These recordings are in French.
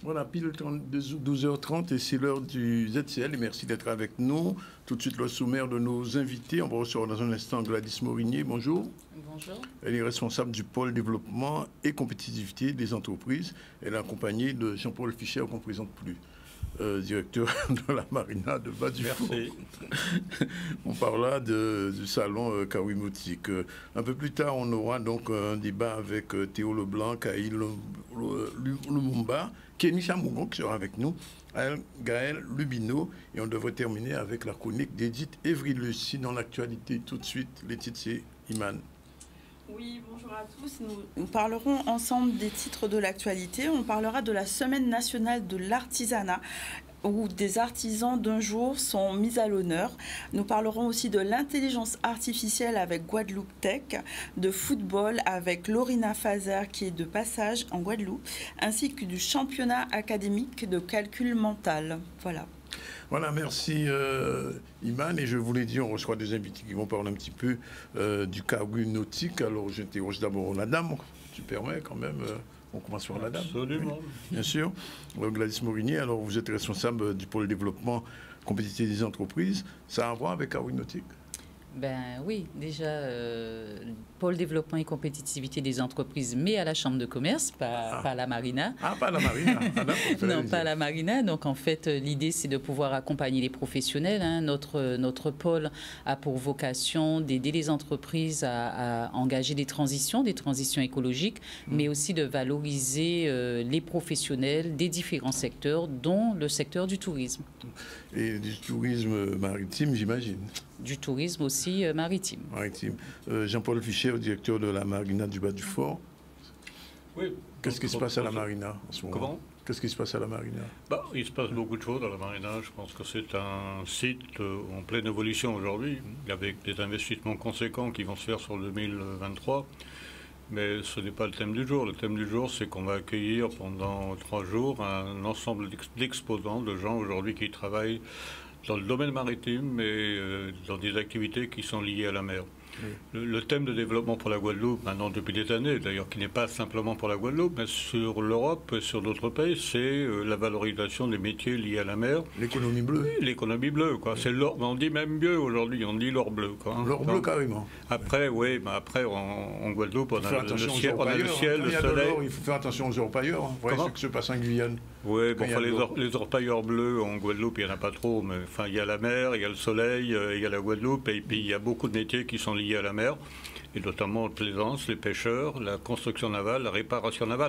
Voilà, pile 12h30 et c'est l'heure du ZCL et merci d'être avec nous. Tout de suite le sommaire de nos invités. On va recevoir dans un instant Gladys Morinier. Bonjour. Bonjour. Elle est responsable du pôle développement et compétitivité des entreprises. Elle est accompagnée de Jean-Paul Fischer, qu'on ne présente plus, directeur de la Marina de Bas-du-Fort. Merci. On parlera du salon Kawimotique. Un peu plus tard, on aura donc un débat avec Théo Leblanc, Kaïl Lumumba, Kenny Chamougon qui sera avec nous, Gaël Lubino, et on devrait terminer avec la chronique d'Edith Evry-Lucie dans l'actualité. Tout de suite, les titres, c'est Iman. Oui, bonjour à tous. Nous parlerons ensemble des titres de l'actualité. On parlera de la Semaine nationale de l'artisanat, où des artisans d'un jour sont mis à l'honneur. Nous parlerons aussi de l'intelligence artificielle avec Guadeloupe Tech, de football avec Lorina Fazer qui est de passage en Guadeloupe, ainsi que du championnat académique de calcul mental. Voilà. Voilà, merci Iman. Et je vous l'ai dit, on reçoit des invités qui vont parler un petit peu du cargo nautique. Alors j'interroge d'abord la dame, tu permets quand même. On commence par la dame. Absolument. Oui, bien sûr. Gladys Morinier, alors vous êtes responsable du pôle développement compétitif des entreprises. Ça a à voir avec cargo nautique? Ben oui, déjà, pôle développement et compétitivité des entreprises, mais à la Chambre de commerce, pas à la Marina. Ah, pas à la Marina. Non, pas à la Marina. Donc, en fait, l'idée, c'est de pouvoir accompagner les professionnels. Hein. Notre pôle a pour vocation d'aider les entreprises à engager des transitions écologiques, mais aussi de valoriser les professionnels des différents secteurs, dont le secteur du tourisme. Et du tourisme maritime, j'imagine. Du tourisme aussi maritime. Jean-Paul Fischer, directeur de la Marina du Bas-du-Fort. Oui. Qu'est-ce qui se passe à la Marina en ce moment? Comment? Qu'est-ce qui se passe à la Marina? Il se passe beaucoup de choses à la Marina. Je pense que c'est un site en pleine évolution aujourd'hui, avec des investissements conséquents qui vont se faire sur 2023. Mais ce n'est pas le thème du jour. Le thème du jour, c'est qu'on va accueillir pendant 3 jours un ensemble d'exposants, de gens aujourd'hui qui travaillent dans le domaine maritime, mais dans des activités qui sont liées à la mer. Oui. Le thème de développement pour la Guadeloupe, maintenant depuis des années, d'ailleurs qui n'est pas simplement pour la Guadeloupe, mais sur l'Europe et sur d'autres pays, c'est la valorisation des métiers liés à la mer. L'économie bleue. Oui, l'économie bleue, quoi. C'est l'or, on dit même mieux aujourd'hui, on dit l'or bleu, quoi. L'or bleu, carrément. Après, oui, mais après, en Guadeloupe, on a le ciel, le soleil. Il faut faire attention aux orpailleurs. Vous voyez ce qui se passe en Guyane. Oui, bon, les orpailleurs bleus en Guadeloupe, il n'y en a pas trop, mais enfin, il y a la mer, il y a le soleil, il y a la Guadeloupe, et puis il y a beaucoup de métiers qui sont liés à la mer, et notamment la plaisance, les pêcheurs, la construction navale, la réparation navale.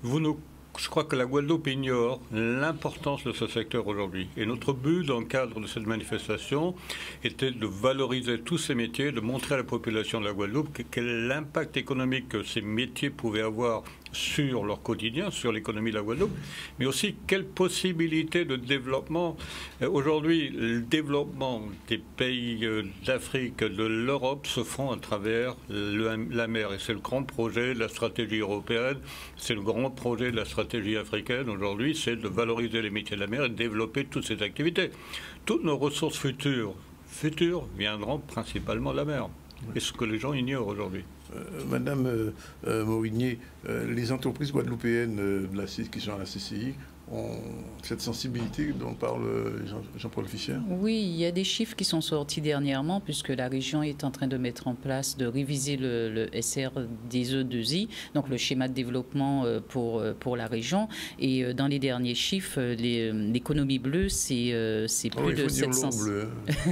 Je crois que la Guadeloupe ignore l'importance de ce secteur aujourd'hui. Et notre but, dans le cadre de cette manifestation, était de valoriser tous ces métiers, de montrer à la population de la Guadeloupe quel est l'impact économique que ces métiers pouvaient avoir sur leur quotidien, sur l'économie de la Guadeloupe, mais aussi quelles possibilités de développement. Aujourd'hui, le développement des pays d'Afrique, de l'Europe, se font à travers la mer. Et c'est le grand projet de la stratégie européenne, c'est le grand projet de la stratégie africaine aujourd'hui, c'est de valoriser les métiers de la mer et de développer toutes ces activités. Toutes nos ressources futures viendront principalement de la mer. Et ce que les gens ignorent aujourd'hui. Madame Morinier, les entreprises guadeloupéennes qui sont à la CCI ont cette sensibilité dont parle Jean-Paul Fischer? Oui, il y a des chiffres qui sont sortis dernièrement puisque la région est en train de mettre en place, de réviser le SR des E2I, donc le schéma de développement pour la région. Et dans les derniers chiffres, l'économie bleue, c'est plus de 700... Bleu,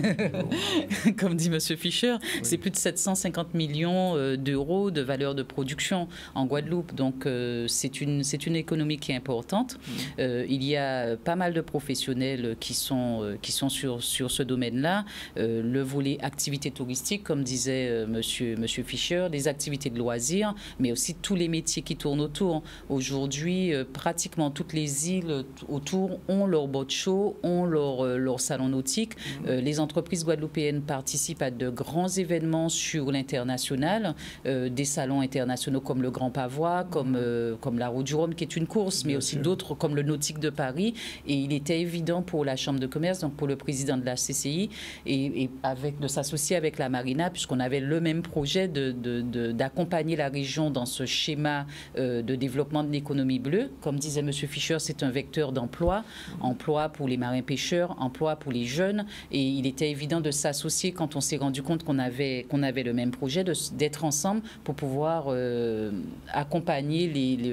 Comme dit M. Fischer, oui. C'est plus de 750 millions d'euros de valeur de production en Guadeloupe. Donc c'est une économie qui est importante. Il y a pas mal de professionnels qui sont sur ce domaine-là. Le volet activité touristique, comme disait monsieur Fischer, les activités de loisirs, mais aussi tous les métiers qui tournent autour. Aujourd'hui, pratiquement toutes les îles autour ont leur boat show, ont leur salon nautique. Les entreprises guadeloupéennes participent à de grands événements sur l'international, des salons internationaux comme le Grand Pavois, comme la Route du Rhum, qui est une course, mais aussi d'autres comme le nautique de Paris. Et il était évident pour la Chambre de commerce, donc pour le président de la CCI, et de s'associer avec la Marina, puisqu'on avait le même projet d'accompagner la région dans ce schéma de développement de l'économie bleue. Comme disait M. Fischer, c'est un vecteur d'emploi, emploi pour les marins pêcheurs, emploi pour les jeunes. Et il était évident de s'associer quand on s'est rendu compte qu'on avait le même projet, d'être ensemble pour pouvoir accompagner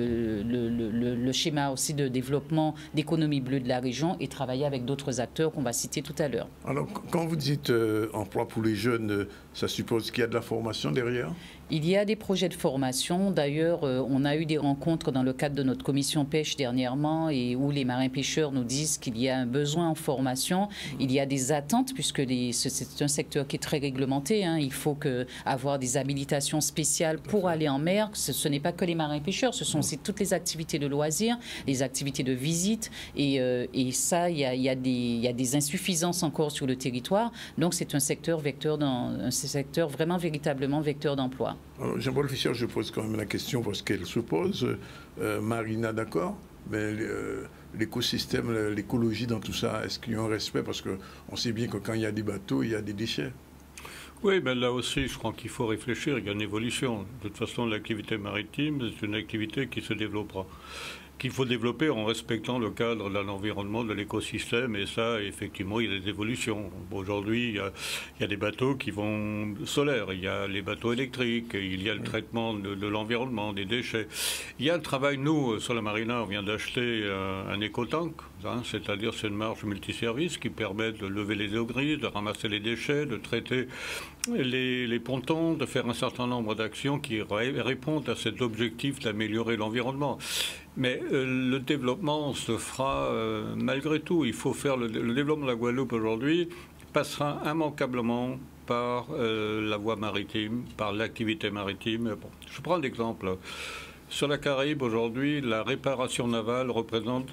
le schéma aussi de développement d'économie bleue de la région et travailler avec d'autres acteurs qu'on va citer tout à l'heure. Alors, quand vous dites emploi pour les jeunes, ça suppose qu'il y a de la formation derrière ? Il y a des projets de formation. D'ailleurs, on a eu des rencontres dans le cadre de notre commission pêche dernièrement et où les marins-pêcheurs nous disent qu'il y a un besoin en formation. Il y a des attentes puisque c'est un secteur qui est très réglementé. Hein. Il faut avoir des habilitations spéciales pour aller en mer. Ce n'est pas que les marins-pêcheurs, ce sont aussi toutes les activités de loisirs, les activités de visite. Et ça, il y a des insuffisances encore sur le territoire. Donc, c'est un secteur vraiment véritablement vecteur d'emploi. Jean-Paul Fischer, je pose quand même la question parce qu'elle se pose. Marina, d'accord, mais l'écosystème, l'écologie dans tout ça, est-ce qu'il y a un respect? Parce qu'on sait bien que quand il y a des bateaux, il y a des déchets. Oui, mais là aussi, je crois qu'il faut réfléchir, il y a une évolution. De toute façon, l'activité maritime, c'est une activité qui se développera, qu'il faut développer en respectant le cadre de l'environnement, de l'écosystème, et ça, effectivement, il y a des évolutions. Aujourd'hui, il y a des bateaux qui vont solaires, il y a les bateaux électriques, il y a le traitement de l'environnement, des déchets. Il y a le travail, nous, sur la Marina, on vient d'acheter un éco-tank, hein, c'est-à-dire c'est une marge multiservice qui permet de lever les eaux grises, de ramasser les déchets, de traiter les pontons, de faire un certain nombre d'actions qui répondent à cet objectif d'améliorer l'environnement. Mais le développement se fera malgré tout. Il faut faire le développement de la Guadeloupe aujourd'hui passera immanquablement par la voie maritime, par l'activité maritime. Bon, je prends l'exemple. Sur la Caraïbe, aujourd'hui, la réparation navale représente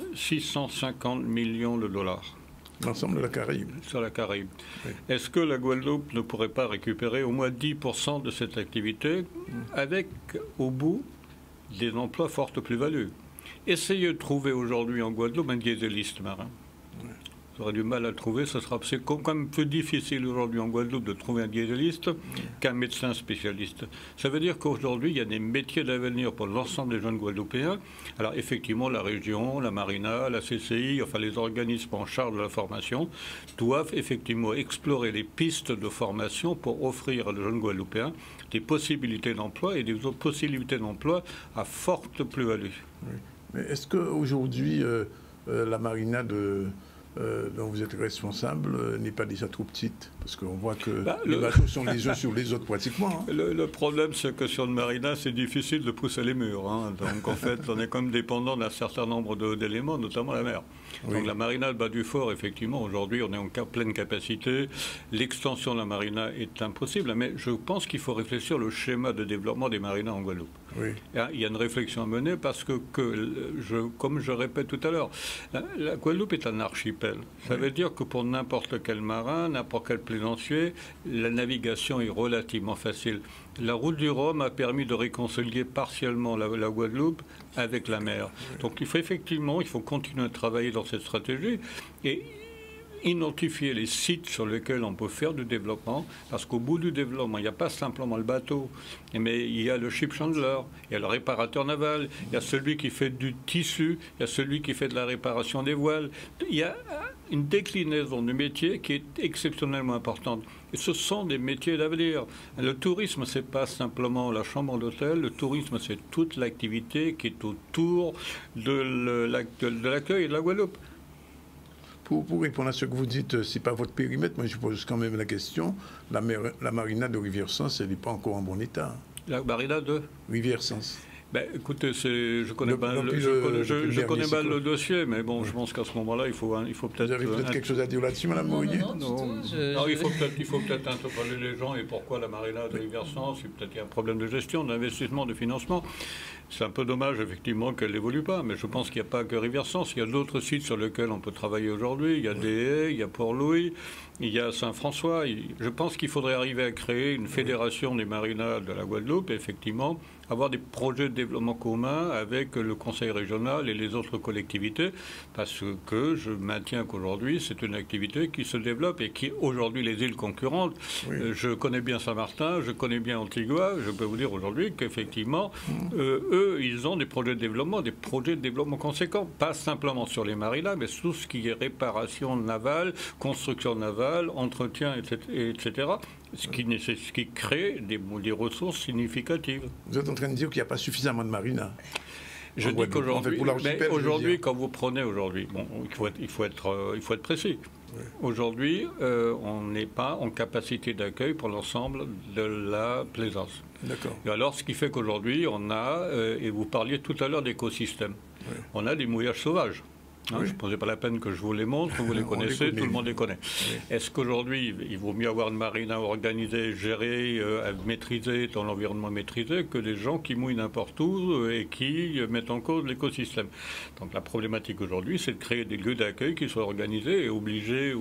650 millions de dollars. L'ensemble de la Caraïbe. Sur la Caraïbe. Oui. Est-ce que la Guadeloupe ne pourrait pas récupérer au moins 10% de cette activité avec, au bout, des emplois forte plus-value? Essayez de trouver aujourd'hui en Guadeloupe un dieseliste marin. Oui. Vous aurez du mal à le trouver. C'est quand même plus difficile aujourd'hui en Guadeloupe de trouver un dieseliste qu'un médecin spécialiste. Ça veut dire qu'aujourd'hui, il y a des métiers d'avenir pour l'ensemble des jeunes Guadeloupéens. Alors effectivement, la région, la Marina, la CCI, enfin les organismes en charge de la formation, doivent effectivement explorer les pistes de formation pour offrir à les jeunes Guadeloupéens des possibilités d'emploi et des possibilités d'emploi à forte plus-value. Oui. Mais est-ce qu'aujourd'hui, la Marina dont vous êtes responsable n'est pas déjà trop petite? Parce qu'on voit que les bateaux sont les uns sur les autres pratiquement. Hein. Le problème, c'est que sur une marina, c'est difficile de pousser les murs. Hein. Donc en fait, on est quand même dépendant d'un certain nombre d'éléments, notamment la mer. Oui. Donc la marina de Bas-du-Fort, effectivement, aujourd'hui, on est en pleine capacité. L'extension de la marina est impossible. Mais je pense qu'il faut réfléchir au schéma de développement des marinas en Guadeloupe. Oui. Il y a une réflexion à mener parce que comme je répète tout à l'heure, la Guadeloupe est un archipel. Ça veut dire que pour n'importe quel marin, n'importe quel plaisancier, la navigation est relativement facile. La route du Rhum a permis de réconcilier partiellement la Guadeloupe avec la mer. Donc il faut continuer à travailler dans cette stratégie et identifier les sites sur lesquels on peut faire du développement, parce qu'au bout du développement, il n'y a pas simplement le bateau, mais il y a le ship chandler, il y a le réparateur naval, il y a celui qui fait du tissu, il y a celui qui fait de la réparation des voiles. Il y a une déclinaison du métier qui est exceptionnellement importante. Et ce sont des métiers d'avenir. Le tourisme, ce n'est pas simplement la chambre d'hôtel, le tourisme, c'est toute l'activité qui est autour de l'accueil de la Guadeloupe. Pour répondre à ce que vous dites, ce n'est pas votre périmètre, mais je pose quand même la question. La marina de Rivière-Sens, elle n'est pas encore en bon état. La marina de Rivière-Sens. Ben, écoutez, je connais mal le dossier, mais bon, je pense qu'à ce moment-là, il faut peut-être... Vous avez peut-être quelque chose à dire là-dessus, Mme Mourier? Non, il faut peut-être interpeller les gens et pourquoi la marina de Rivière-Sens, peut-être qu'il y a un problème de gestion, d'investissement, de financement. C'est un peu dommage, effectivement, qu'elle n'évolue pas, mais je pense qu'il n'y a pas que Rivière-Sens. Il y a d'autres sites sur lesquels on peut travailler aujourd'hui. Il y a Des Haies, il y a Port-Louis, il y a Saint-François. Je pense qu'il faudrait arriver à créer une fédération des marinas de la Guadeloupe et effectivement avoir des projets de développement commun avec le conseil régional et les autres collectivités, parce que je maintiens qu'aujourd'hui, c'est une activité qui se développe et qui, aujourd'hui, les îles concurrentes, je connais bien Saint-Martin, je connais bien Antigua, je peux vous dire aujourd'hui qu'effectivement, eux, ils ont des projets de développement conséquents, pas simplement sur les marinas, mais tout ce qui est réparation navale, construction navale, entretien, etc. Ce qui crée des ressources significatives. Vous êtes en train de dire qu'il n'y a pas suffisamment de marinas. Je dis qu'aujourd'hui, quand vous prenez aujourd'hui, bon, il faut être précis. Oui. Aujourd'hui, on n'est pas en capacité d'accueil pour l'ensemble de la plaisance. D'accord. Et alors, ce qui fait qu'aujourd'hui, on a, et vous parliez tout à l'heure d'écosystème, on a des mouillages sauvages. Hein, je ne posais pas la peine que je vous les montre, vous les connaissez, tout le monde les connaît. Oui. Est-ce qu'aujourd'hui, il vaut mieux avoir une marina organisée, gérée, maîtrisée, dans l'environnement maîtrisé, que des gens qui mouillent n'importe où et qui mettent en cause l'écosystème? Donc la problématique aujourd'hui, c'est de créer des lieux d'accueil qui soient organisés et obliger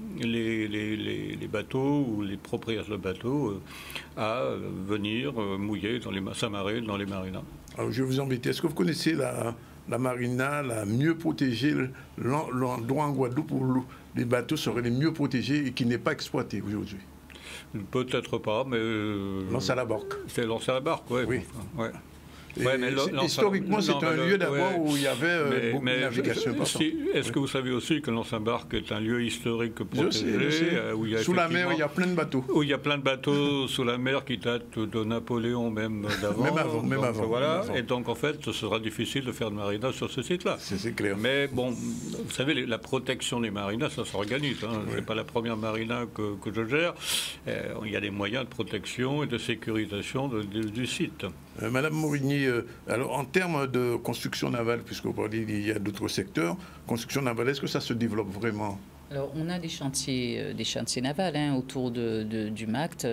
les bateaux ou les propriétaires de bateaux à venir mouiller dans les Saint-Maré, dans les marinas. Alors je vais vous embêter. Est-ce que vous connaissez la marina la mieux protégée, l'endroit en Guadeloupe où les bateaux seraient les mieux protégés et qui n'est pas exploité aujourd'hui? Peut-être pas, mais... Lance à la barque. C'est lance à la barque, oui. Ouais. Historiquement, c'est un lieu d'abord où il y avait beaucoup de navigation. Est-ce que vous savez aussi que l'Anse-à-Barque est un lieu historique protégé où il y a sous la mer, il y a plein de bateaux. Où il y a plein de bateaux sous la mer qui datent de Napoléon, même d'avant. Même avant. Voilà. Et donc, en fait, ce sera difficile de faire de marina sur ce site-là. C'est clair. Mais bon, vous savez, la protection des marinas, ça s'organise. Hein. Ce n'est pas la première marina que je gère. Il y a des moyens de protection et de sécurisation du site. Madame Morigny, alors en termes de construction navale, puisque vous parlez il y a d'autres secteurs, construction navale, est-ce que ça se développe vraiment? Alors, on a des chantiers navals autour du MACT.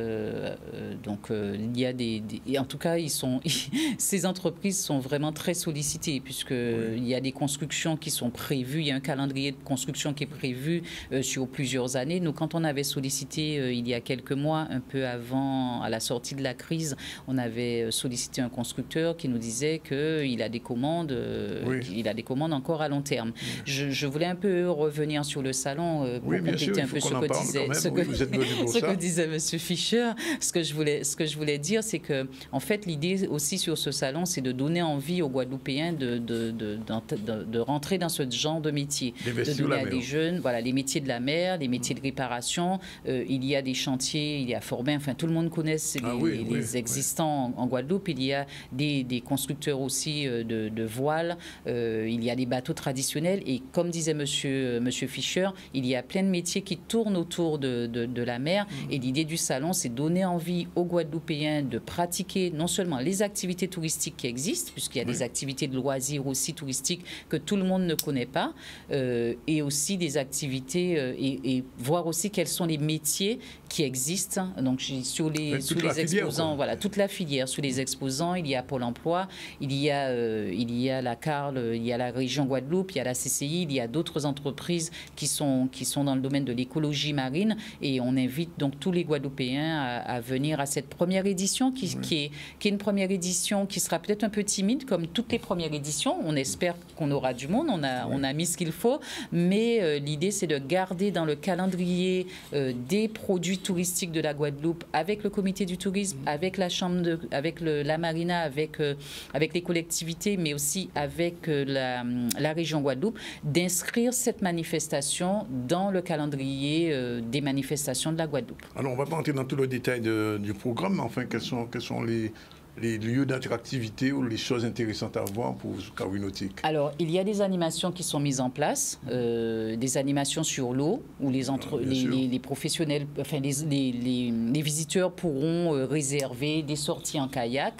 Il y a et en tout cas, ces entreprises sont vraiment très sollicitées puisqu'il y a des constructions qui sont prévues. Il y a un calendrier de construction qui est prévu sur plusieurs années. Nous, quand on avait sollicité il y a quelques mois, un peu avant, à la sortie de la crise, on avait sollicité un constructeur qui nous disait qu'il a des commandes, encore à long terme. Je voulais un peu revenir sur le salon. Pour compléter un peu ce que disait M. Fischer. Ce que je voulais dire, c'est que, en fait, l'idée aussi sur ce salon, c'est de donner envie aux Guadeloupéens de rentrer dans ce genre de métier. De donner à des jeunes, voilà, les métiers de la mer, les métiers de réparation. Il y a des chantiers, il y a Forbin, enfin, tout le monde connaît les existants en Guadeloupe. Il y a des constructeurs aussi de voiles. Il y a des bateaux traditionnels. Et comme disait M. Fischer, il y a plein de métiers qui tournent autour de la mer. Et l'idée du salon, c'est donner envie aux Guadeloupéens de pratiquer non seulement les activités touristiques qui existent, puisqu'il y a des activités de loisirs aussi touristiques que tout le monde ne connaît pas, et aussi des activités, et voir aussi quels sont les métiers qui existent. Donc, sous les exposants, voilà, toute la filière. Sous les exposants, il y a Pôle emploi, il y a la CARL, il y a la région Guadeloupe, il y a la CCI, il y a d'autres entreprises qui sont dans le domaine de l'écologie marine, et on invite donc tous les Guadeloupéens à venir à cette première édition qui est une première édition qui sera peut-être un peu timide comme toutes les premières éditions. On espère qu'on aura du monde, on a mis ce qu'il faut, mais l'idée c'est de garder dans le calendrier des produits touristiques de la Guadeloupe avec le comité du tourisme, avec la chambre avec la marina, avec les collectivités, mais aussi avec la région Guadeloupe, d'inscrire cette manifestation dans le calendrier des manifestations de la Guadeloupe. Alors, on ne va pas entrer dans tout le détail du programme, mais enfin, quels sont les lieux d'attractivité ou les choses intéressantes à voir pour Kawi Nautique? Alors, il y a des animations qui sont mises en place, des animations sur l'eau, où les professionnels, enfin, les visiteurs pourront réserver des sorties en kayak.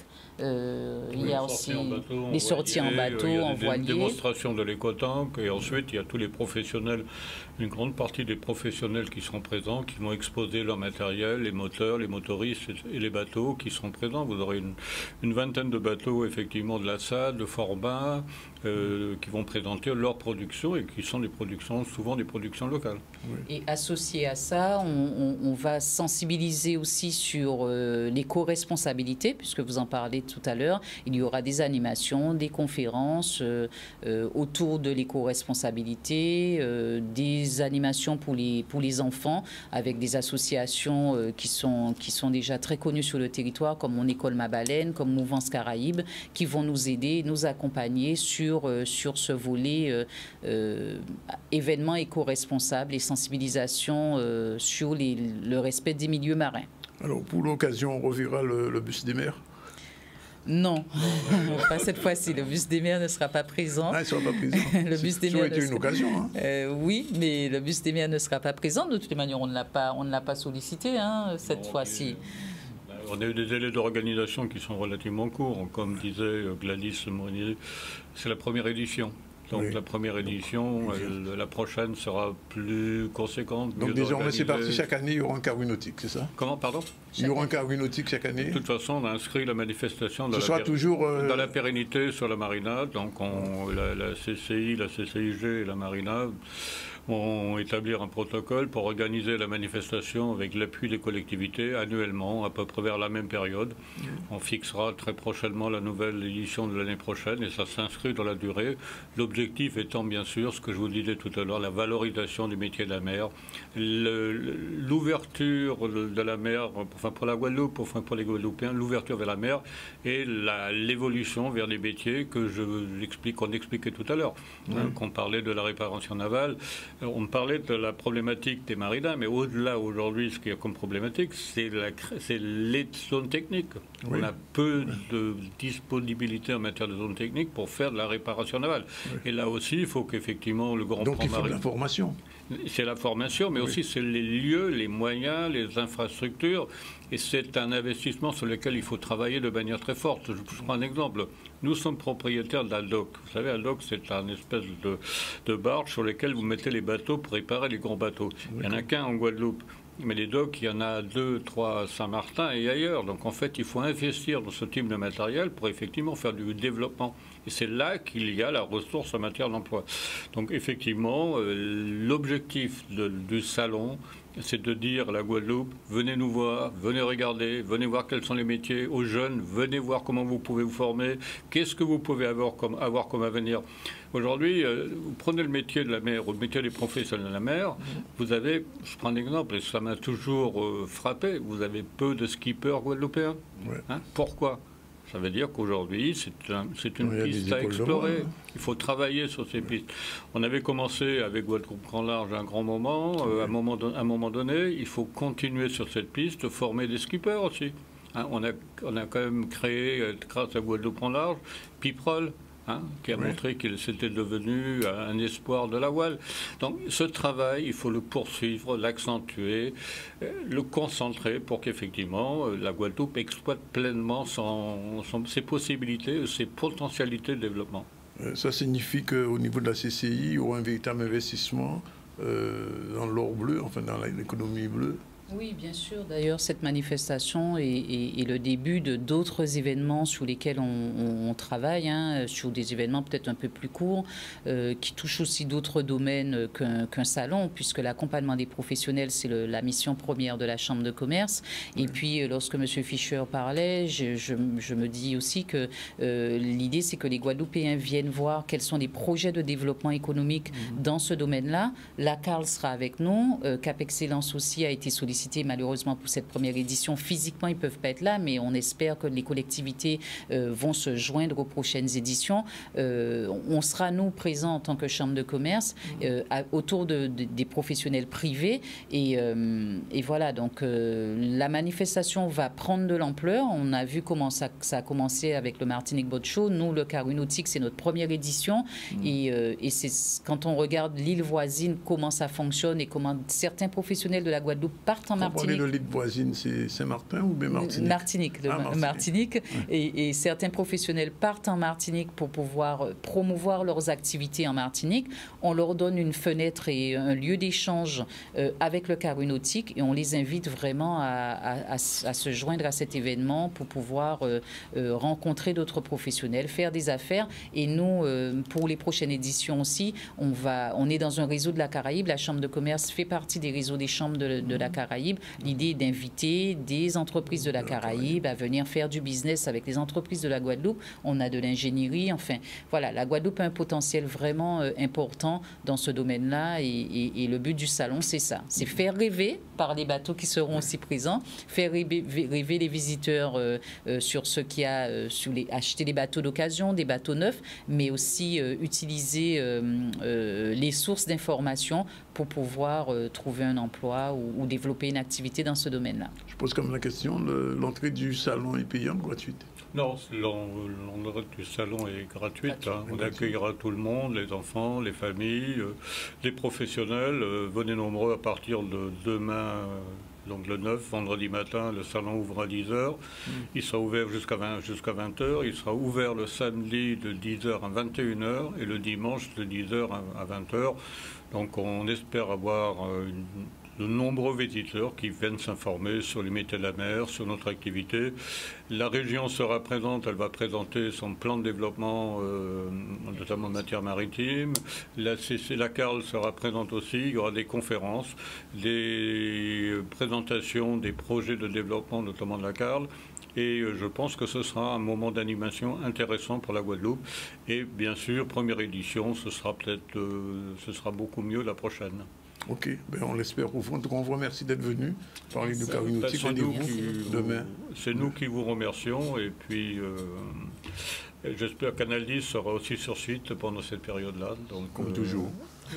Il y a aussi les sorties en bateau, en voilier. Des démonstrations de l'écotank, et ensuite il y a tous les professionnels, une grande partie des professionnels qui seront présents, qui vont exposer leur matériel, les moteurs, les motoristes et les bateaux qui seront présents. Vous aurez une vingtaine de bateaux effectivement de la SAD, de Forbin, qui vont présenter leur production et qui sont souvent des productions locales. Oui. Et associé à ça, on va sensibiliser aussi sur l'éco-responsabilité, puisque vous en parlez tout à l'heure, il y aura des animations, des conférences autour de l'éco-responsabilité, des animations pour les enfants avec des associations qui sont déjà très connues sur le territoire, comme Mon École Ma Baleine, comme Mouvance Caraïbe, qui vont nous aider, nous accompagner sur ce volet événements éco-responsables et sensibilisation sur le respect des milieux marins. Alors, pour l'occasion, on reverra le bus des mers? Non, pas cette fois-ci. Le bus des mers ne sera pas présent. Ah, il ne sera pas présent. Le bus des mers. Ça aurait été une occasion. Hein. Oui, mais le bus des mers ne sera pas présent. De toute manière, on ne l'a pas sollicité cette fois-ci. On a eu des délais d'organisation qui sont relativement courts. Comme disait Gladys Monnier, c'est la première édition. Donc oui. La première édition, la prochaine sera plus conséquente. Donc désormais c'est parti, chaque année il y aura un cargo nautique, c'est ça? Comment, pardon? Il y aura un cargo nautique chaque année? De toute façon, on a inscrit la manifestation dans la pérennité sur la marina. Donc la CCI, la CCIG et la marina vont établir un protocole pour organiser la manifestation avec l'appui des collectivités annuellement, à peu près vers la même période. On fixera très prochainement la nouvelle édition de l'année prochaine et ça s'inscrit dans la durée. L'objectif étant bien sûr, ce que je vous disais tout à l'heure, la valorisation du métier de la mer, l'ouverture de la mer, enfin pour la Guadeloupe, enfin pour les Guadeloupéens, l'ouverture vers la mer et l'évolution vers des métiers que qu'on expliquait tout à l'heure, qu'on parlait de la réparation navale. On parlait de la problématique des marinas, mais au-delà aujourd'hui, ce qu'il y a comme problématique, c'est les zones techniques. Oui. On a peu de disponibilité en matière de zones techniques pour faire de la réparation navale. Oui. Et là aussi, il faut qu'effectivement le grand Donc il faut de la formation. C'est la formation, mais aussi c'est les lieux, les moyens, les infrastructures. Et c'est un investissement sur lequel il faut travailler de manière très forte. Je prends un exemple. Nous sommes propriétaires de la dock. Vous savez, la dock, c'est un espèce de barge sur lequel vous mettez les bateaux pour réparer les grands bateaux. Il n'y en a qu'un en Guadeloupe. Mais les docks, il y en a 2, 3 à Saint-Martin et ailleurs. Donc en fait, il faut investir dans ce type de matériel pour effectivement faire du développement. Et c'est là qu'il y a la ressource en matière d'emploi. Donc effectivement, l'objectif du salon, c'est de dire à la Guadeloupe, venez nous voir, venez regarder, venez voir quels sont les métiers aux jeunes, venez voir comment vous pouvez vous former, qu'est-ce que vous pouvez avoir comme avenir. Aujourd'hui, vous prenez le métier de la mer ou le métier des professionnels de la mer, vous avez, je prends un exemple, et ça m'a toujours frappé, vous avez peu de skippers guadeloupéens. Ouais. Hein? Pourquoi ? Ça veut dire qu'aujourd'hui, c'est une piste à explorer. Il faut travailler sur ces pistes. On avait commencé avec Guadeloupe Grand Large un grand moment. À un moment donné, il faut continuer sur cette piste, former des skippers aussi. Hein, on a quand même créé, grâce à Guadeloupe Grand Large, Piprol. Qui a montré qu'il s'était devenu un espoir de la voile. Donc ce travail, il faut le poursuivre, l'accentuer, le concentrer pour qu'effectivement la Guadeloupe exploite pleinement ses possibilités, ses potentialités de développement. Ça signifie qu'au niveau de la CCI, il y aura un véritable investissement dans l'or bleu, enfin dans l'économie bleue. Oui, bien sûr. D'ailleurs, cette manifestation est le début de d'autres événements sur lesquels on travaille, sur des événements peut-être un peu plus courts, qui touchent aussi d'autres domaines qu'un salon, puisque l'accompagnement des professionnels, c'est la mission première de la Chambre de commerce. Et puis, lorsque M. Fischer parlait, je me dis aussi que l'idée, c'est que les Guadeloupéens viennent voir quels sont les projets de développement économique dans ce domaine-là. La CARL sera avec nous. Cap Excellence aussi a été sollicité. Malheureusement pour cette première édition, physiquement ils ne peuvent pas être là, mais on espère que les collectivités vont se joindre aux prochaines éditions. On sera nous présents en tant que Chambre de commerce autour des professionnels privés et voilà, donc la manifestation va prendre de l'ampleur. On a vu comment ça a commencé avec le Martinique Boat Show. Nous, le Cargo Nautique, c'est notre première édition et c'est quand on regarde l'île voisine, comment ça fonctionne et comment certains professionnels de la Guadeloupe partent en Martinique. Vous parlez de l'île voisine, c'est Saint-Martin ou bien Martinique? Martinique. Et certains professionnels partent en Martinique pour pouvoir promouvoir leurs activités en Martinique. On leur donne une fenêtre et un lieu d'échange avec le Cargo Nautique et on les invite vraiment à se joindre à cet événement pour pouvoir rencontrer d'autres professionnels, faire des affaires. Et nous, pour les prochaines éditions aussi, on est dans un réseau de la Caraïbe. La Chambre de commerce fait partie des réseaux des chambres de la Caraïbe. Caraïbe. L'idée est d'inviter des entreprises de la Caraïbe à venir faire du business avec les entreprises de la Guadeloupe. On a de l'ingénierie, enfin, voilà, la Guadeloupe a un potentiel vraiment important dans ce domaine-là et le but du salon, c'est ça, c'est faire rêver par les bateaux qui seront aussi présents, faire rêver les visiteurs sur ce qu'il y a, acheter des bateaux d'occasion, des bateaux neufs, mais aussi utiliser les sources d'information pour pouvoir trouver un emploi ou développer une activité dans ce domaine-là. Je pose comme la question, l'entrée du salon est payante ou gratuite? Non, l'entrée du salon est gratuite. Hein. On accueillera tout le monde, les enfants, les familles, les professionnels. Venez nombreux à partir de demain, donc le 9, vendredi matin, le salon ouvre à 10h. Il sera ouvert jusqu'à 20h. Il sera ouvert le samedi de 10h à 21h et le dimanche de 10h à 20h. Donc on espère avoir de nombreux visiteurs qui viennent s'informer sur les métiers de la mer, sur notre activité. La région sera présente, elle va présenter son plan de développement, notamment en matière maritime. La CARL sera présente aussi, il y aura des conférences, des présentations des projets de développement, notamment de la CARL. Et je pense que ce sera un moment d'animation intéressant pour la Guadeloupe. Et bien sûr, première édition, ce sera beaucoup mieux la prochaine. Ok, ben on l'espère au fond. En tout cas, on vous remercie d'être venu parler de Kawimouti. Demain. C'est nous qui vous remercions. Et puis, j'espère qu'Analyse sera aussi sur site pendant cette période-là. Comme toujours.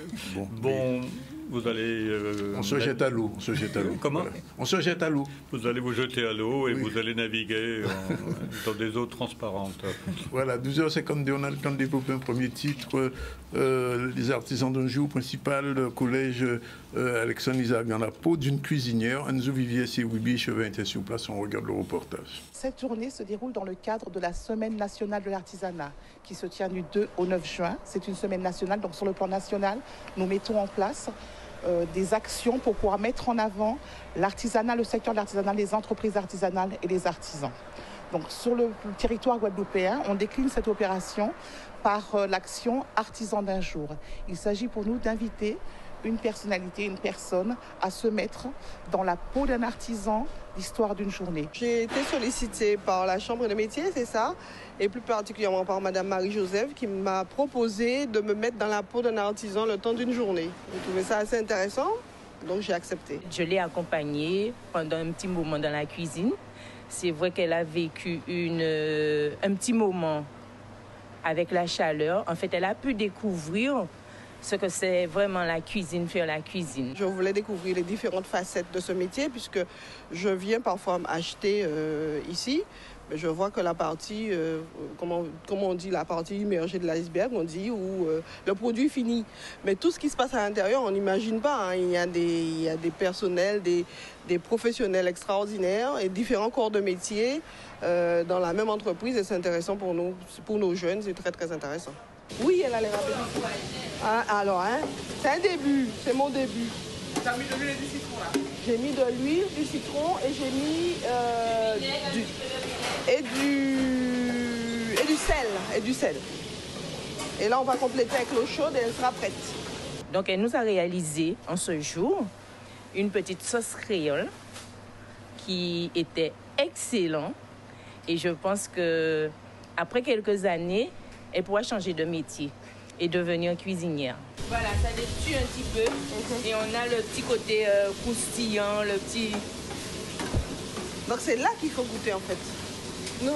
Bon, vous allez... on se jette à l'eau. Comment? Voilà. On se jette à l'eau. Vous allez vous jeter à l'eau et vous allez naviguer dans des eaux transparentes. Voilà, 12h52, on a le temps de développer un premier titre. Les artisans d'un jour principal, collège Alexandre Isaac dans la peau d'une cuisinière. Anzo Vivier et Wibi Chevin étaient sur place, on regarde le reportage. Cette journée se déroule dans le cadre de la Semaine nationale de l'artisanat qui se tient du 2 au 9 juin. C'est une semaine nationale, donc sur le plan national, nous mettons en place des actions pour pouvoir mettre en avant l'artisanat, le secteur de l'artisanat, les entreprises artisanales et les artisans. Donc sur le territoire guadeloupéen, on décline cette opération par l'action Artisan d'un jour. Il s'agit pour nous d'inviter une personnalité, une personne à se mettre dans la peau d'un artisan, l'histoire d'une journée. J'ai été sollicitée par la Chambre des métiers, c'est ça, et plus particulièrement par Madame Marie-Joseph qui m'a proposé de me mettre dans la peau d'un artisan le temps d'une journée. J'ai trouvé ça assez intéressant, donc j'ai accepté. Je l'ai accompagnée pendant un petit moment dans la cuisine. C'est vrai qu'elle a vécu un petit moment avec la chaleur. En fait, elle a pu découvrir ce que c'est vraiment la cuisine, faire la cuisine. Je voulais découvrir les différentes facettes de ce métier puisque je viens parfois acheter ici. Mais je vois que la partie, comment on dit, la partie immergée de l'iceberg, on dit, ou le produit fini. Mais tout ce qui se passe à l'intérieur, on n'imagine pas. Hein. Il y a des personnels, des professionnels extraordinaires et différents corps de métier dans la même entreprise. Et c'est intéressant pour nous, pour nos jeunes, c'est très très intéressant. Oui, elle a l'air appétissante. Ah, alors, hein, c'est un début, c'est mon début. Tu as mis de l'huile et du citron là? J'ai mis de l'huile, du citron et j'ai mis du sel. Et là, on va compléter avec l'eau chaude et elle sera prête. Donc, elle nous a réalisé en ce jour une petite sauce créole qui était excellente. Et je pense que après quelques années, elle pourra changer de métier et devenir cuisinière. Voilà, ça détue un petit peu. Et on a le petit côté croustillant, le petit... Donc c'est là qu'il faut goûter en fait. Non.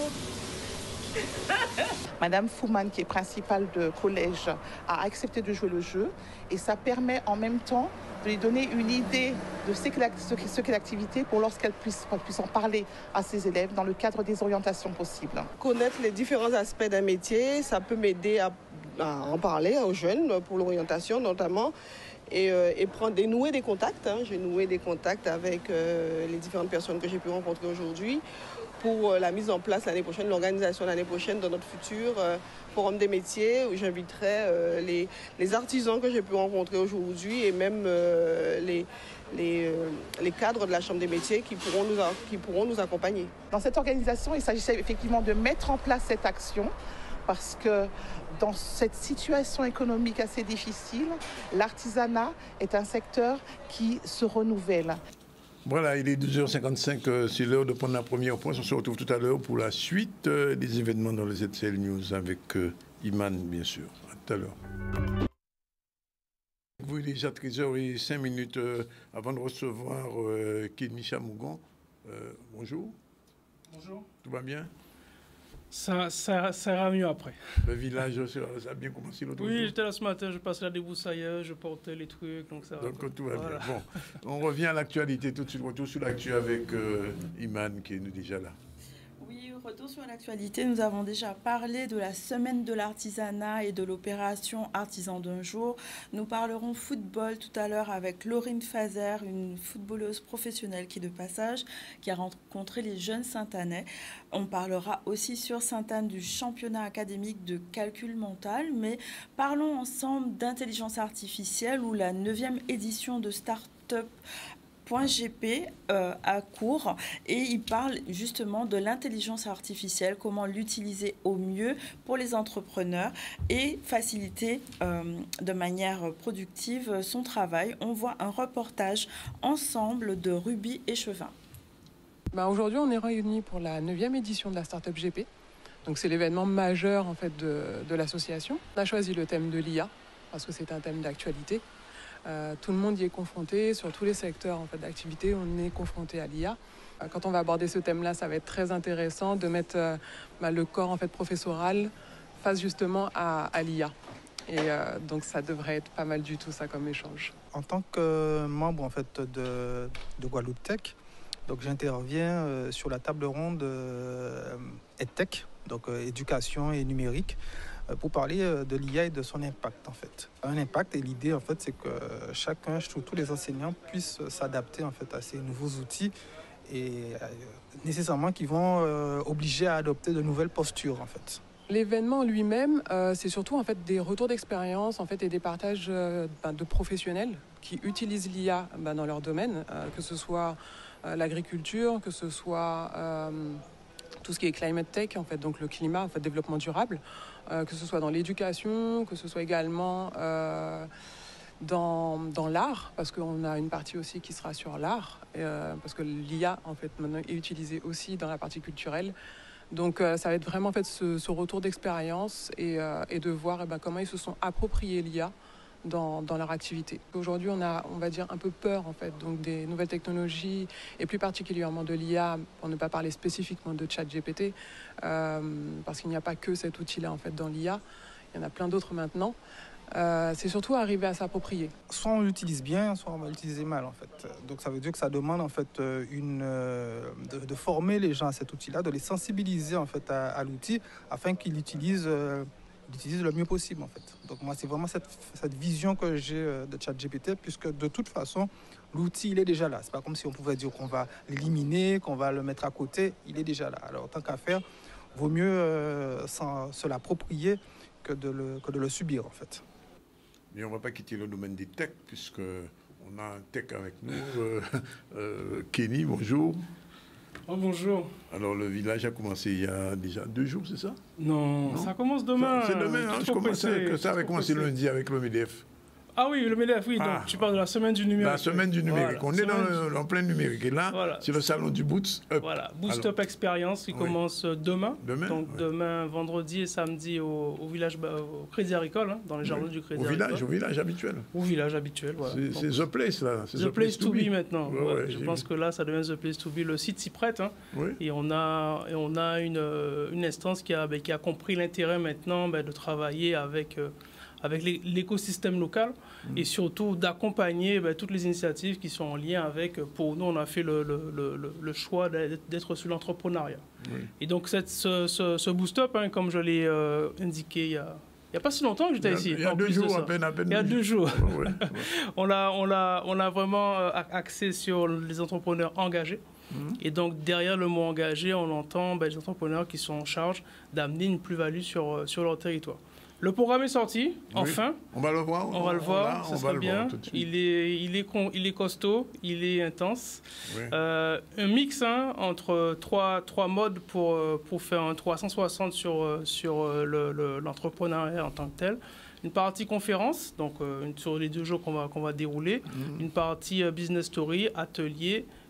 Madame Fouman, qui est principale de collège, a accepté de jouer le jeu. Et ça permet en même temps de lui donner une idée de ce qu'est l'activité pour lorsqu'elle puisse en parler à ses élèves dans le cadre des orientations possibles. Connaître les différents aspects d'un métier, ça peut m'aider à en parler aux jeunes pour l'orientation notamment et dénouer des contacts. Hein. J'ai noué des contacts avec les différentes personnes que j'ai pu rencontrer aujourd'hui pour la mise en place l'année prochaine, l'organisation l'année prochaine de notre futur forum des métiers où j'inviterai les artisans que j'ai pu rencontrer aujourd'hui et même les cadres de la Chambre des métiers qui pourront nous accompagner. Dans cette organisation, il s'agissait effectivement de mettre en place cette action parce que dans cette situation économique assez difficile, l'artisanat est un secteur qui se renouvelle. Voilà, il est 12h55, c'est l'heure de prendre la première pause. On se retrouve tout à l'heure pour la suite des événements dans les ZCL News avec Iman, bien sûr. À tout à l'heure. Vous, il est déjà 13h05 avant de recevoir Kenny Chamougon. Bonjour. Bonjour. Tout va bien? Ça ira mieux après. Le village, ça a bien commencé l'autre jour? Oui, j'étais là ce matin, je passais la débroussailleuse, je portais les trucs, donc ça va. Donc tout va voilà. bien. Bon, on revient à l'actualité tout de suite. Retour sur l'actu avec Iman qui est déjà là. Oui, retour sur l'actualité. Nous avons déjà parlé de la semaine de l'artisanat et de l'opération Artisan d'un jour. Nous parlerons football tout à l'heure avec Laurine Fazer, une footballeuse professionnelle qui est de passage, qui a rencontré les jeunes Saint-Anais. On parlera aussi sur Sainte-Anne du championnat académique de calcul mental, mais parlons ensemble d'intelligence artificielle où la 9e édition de Startup .gp à court et il parle justement de l'intelligence artificielle, comment l'utiliser au mieux pour les entrepreneurs et faciliter de manière productive son travail. On voit un reportage ensemble de Ruby et Chevin. Aujourd'hui, on est réunis pour la 9e édition de la Startup GP. Donc c'est l'événement majeur en fait, de l'association. On a choisi le thème de l'IA parce que c'est un thème d'actualité. Tout le monde y est confronté, sur tous les secteurs en fait, d'activité, on est confronté à l'IA. Quand on va aborder ce thème-là, ça va être très intéressant de mettre le corps en fait, professoral face justement à l'IA. Et donc ça devrait être pas mal du tout ça comme échange. En tant que membre en fait, de Guadeloupe Tech, donc j'interviens sur la table ronde EdTech, donc éducation et numérique, pour parler de l'IA et de son impact en fait. Un impact et l'idée en fait c'est que chacun, tous les enseignants puissent s'adapter en fait à ces nouveaux outils et nécessairement qui vont obliger à adopter de nouvelles postures en fait. L'événement lui-même, c'est surtout en fait des retours d'expérience en fait et des partages de professionnels qui utilisent l'IA dans leur domaine, que ce soit l'agriculture, que ce soit tout ce qui est climate tech, en fait, donc le climat, en fait, développement durable, que ce soit dans l'éducation, que ce soit également dans l'art, parce qu'on a une partie aussi qui sera sur l'art, parce que l'IA, en fait, maintenant est utilisée aussi dans la partie culturelle. Donc ça va être vraiment en fait, ce retour d'expérience et de voir comment ils se sont appropriés l'IA dans leur activité. Aujourd'hui, on va dire, un peu peur en fait, donc des nouvelles technologies et plus particulièrement de l'IA, pour ne pas parler spécifiquement de ChatGPT, parce qu'il n'y a pas que cet outil-là en fait, dans l'IA, il y en a plein d'autres maintenant. C'est surtout arriver à s'approprier. Soit on l'utilise bien, soit on va l'utiliser mal en fait. Donc ça veut dire que ça demande en fait de former les gens à cet outil-là, de les sensibiliser en fait à l'outil afin qu'ils l'utilisent le mieux possible en fait. Donc moi c'est vraiment cette vision que j'ai de ChatGPT, puisque de toute façon l'outil il est déjà là. C'est pas comme si on pouvait dire qu'on va l'éliminer, qu'on va le mettre à côté, il est déjà là. Alors tant qu'à faire, vaut mieux se l'approprier que de le subir en fait. Mais on ne va pas quitter le domaine des techs, puisqu'on a un tech avec nous. Kenny, bonjour. Oh, bonjour. Alors, le village a commencé il y a déjà 2 jours, c'est ça? Non, ça commence demain. C'est demain, hein, je commençais que ça avait commencé lundi avec le MEDEF. Ah oui, le MEDEF, oui. Donc, tu parles de la semaine du numérique. La semaine du numérique. Voilà. On est en plein numérique. Et là, voilà. C'est le salon du Boost Up. Voilà, Boost Up Experience qui commence demain. Donc, demain, vendredi et samedi au village, au Crédit Agricole, hein, dans les jardins du Crédit Agricole. Au village habituel. Au village habituel, voilà. C'est The Place, là. The Place to be maintenant. Ouais, je pense que là, ça devient The Place to be. Le site s'y prête. Hein, et on a une instance qui a compris l'intérêt maintenant de travailler avec l'écosystème local et surtout d'accompagner toutes les initiatives qui sont en lien avec, pour nous, on a fait le choix d'être sur l'entrepreneuriat. Oui. Et donc, ce boost-up, hein, comme je l'ai indiqué il n'y a pas si longtemps que j'étais ici. Il y a 2 jours, à peine. Il y a 2 jours. Ouais. On a vraiment axé sur les entrepreneurs engagés. Et donc, derrière le mot engagé, on entend les entrepreneurs qui sont en charge d'amener une plus-value sur leur territoire. Le programme est sorti, enfin. Oui. On va le voir. On va le voir, ça serait bien. Il est costaud, il est intense. Oui. Un mix entre trois modes pour faire un 360 sur l'entrepreneuriat en tant que tel. Une partie conférence, donc sur les 2 jours qu'on va dérouler. Une partie business story, atelier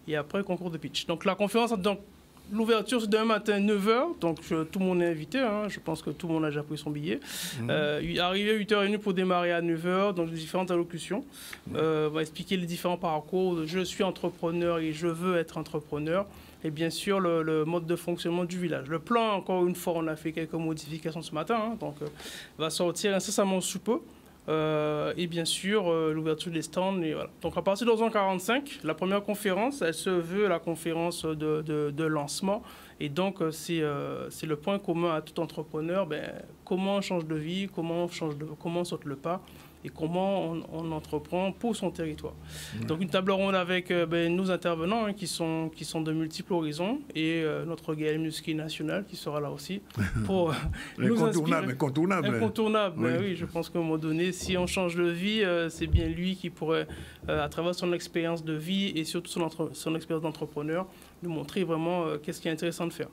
et après concours de pitch. Donc la conférence, donc l'ouverture c'est demain matin 9h, donc tout le monde est invité, hein, je pense que tout le monde a déjà pris son billet. Arrivé à 8h30 pour démarrer à 9h, donc différentes allocutions. On va expliquer les différents parcours, je suis entrepreneur et je veux être entrepreneur. Et bien sûr, le mode de fonctionnement du village. Le plan, encore une fois, on a fait quelques modifications ce matin, hein, donc va sortir incessamment sous peu. Et bien sûr, l'ouverture des stands. Et voilà. Donc à partir de 11h45, la première conférence, elle se veut la conférence de lancement. Et donc, c'est le point commun à tout entrepreneur. Comment on change de vie, comment on saute le pas et comment on entreprend pour son territoire. Donc une table ronde avec nos intervenants, hein, qui sont de multiples horizons, et notre Gaël Musky national qui sera là aussi pour nous inspirer. Incontournable. Oui. Oui, je pense qu'à un moment donné, si on change de vie, c'est bien lui qui pourrait, à travers son expérience de vie et surtout son expérience d'entrepreneur, nous montrer vraiment qu'est-ce qui est intéressant de faire.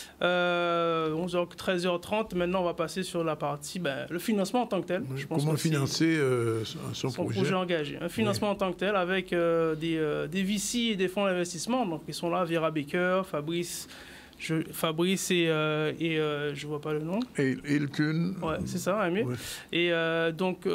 13h30, maintenant on va passer sur la partie, le financement en tant que tel. Je pense comment financer son projet engagé. Un financement en tant que tel avec des VC et des fonds d'investissement. Donc ils sont là, Vera Baker, Fabrice et je vois pas le nom. Et Ilkun. Ouais, c'est ça, Amé. Ouais. Et donc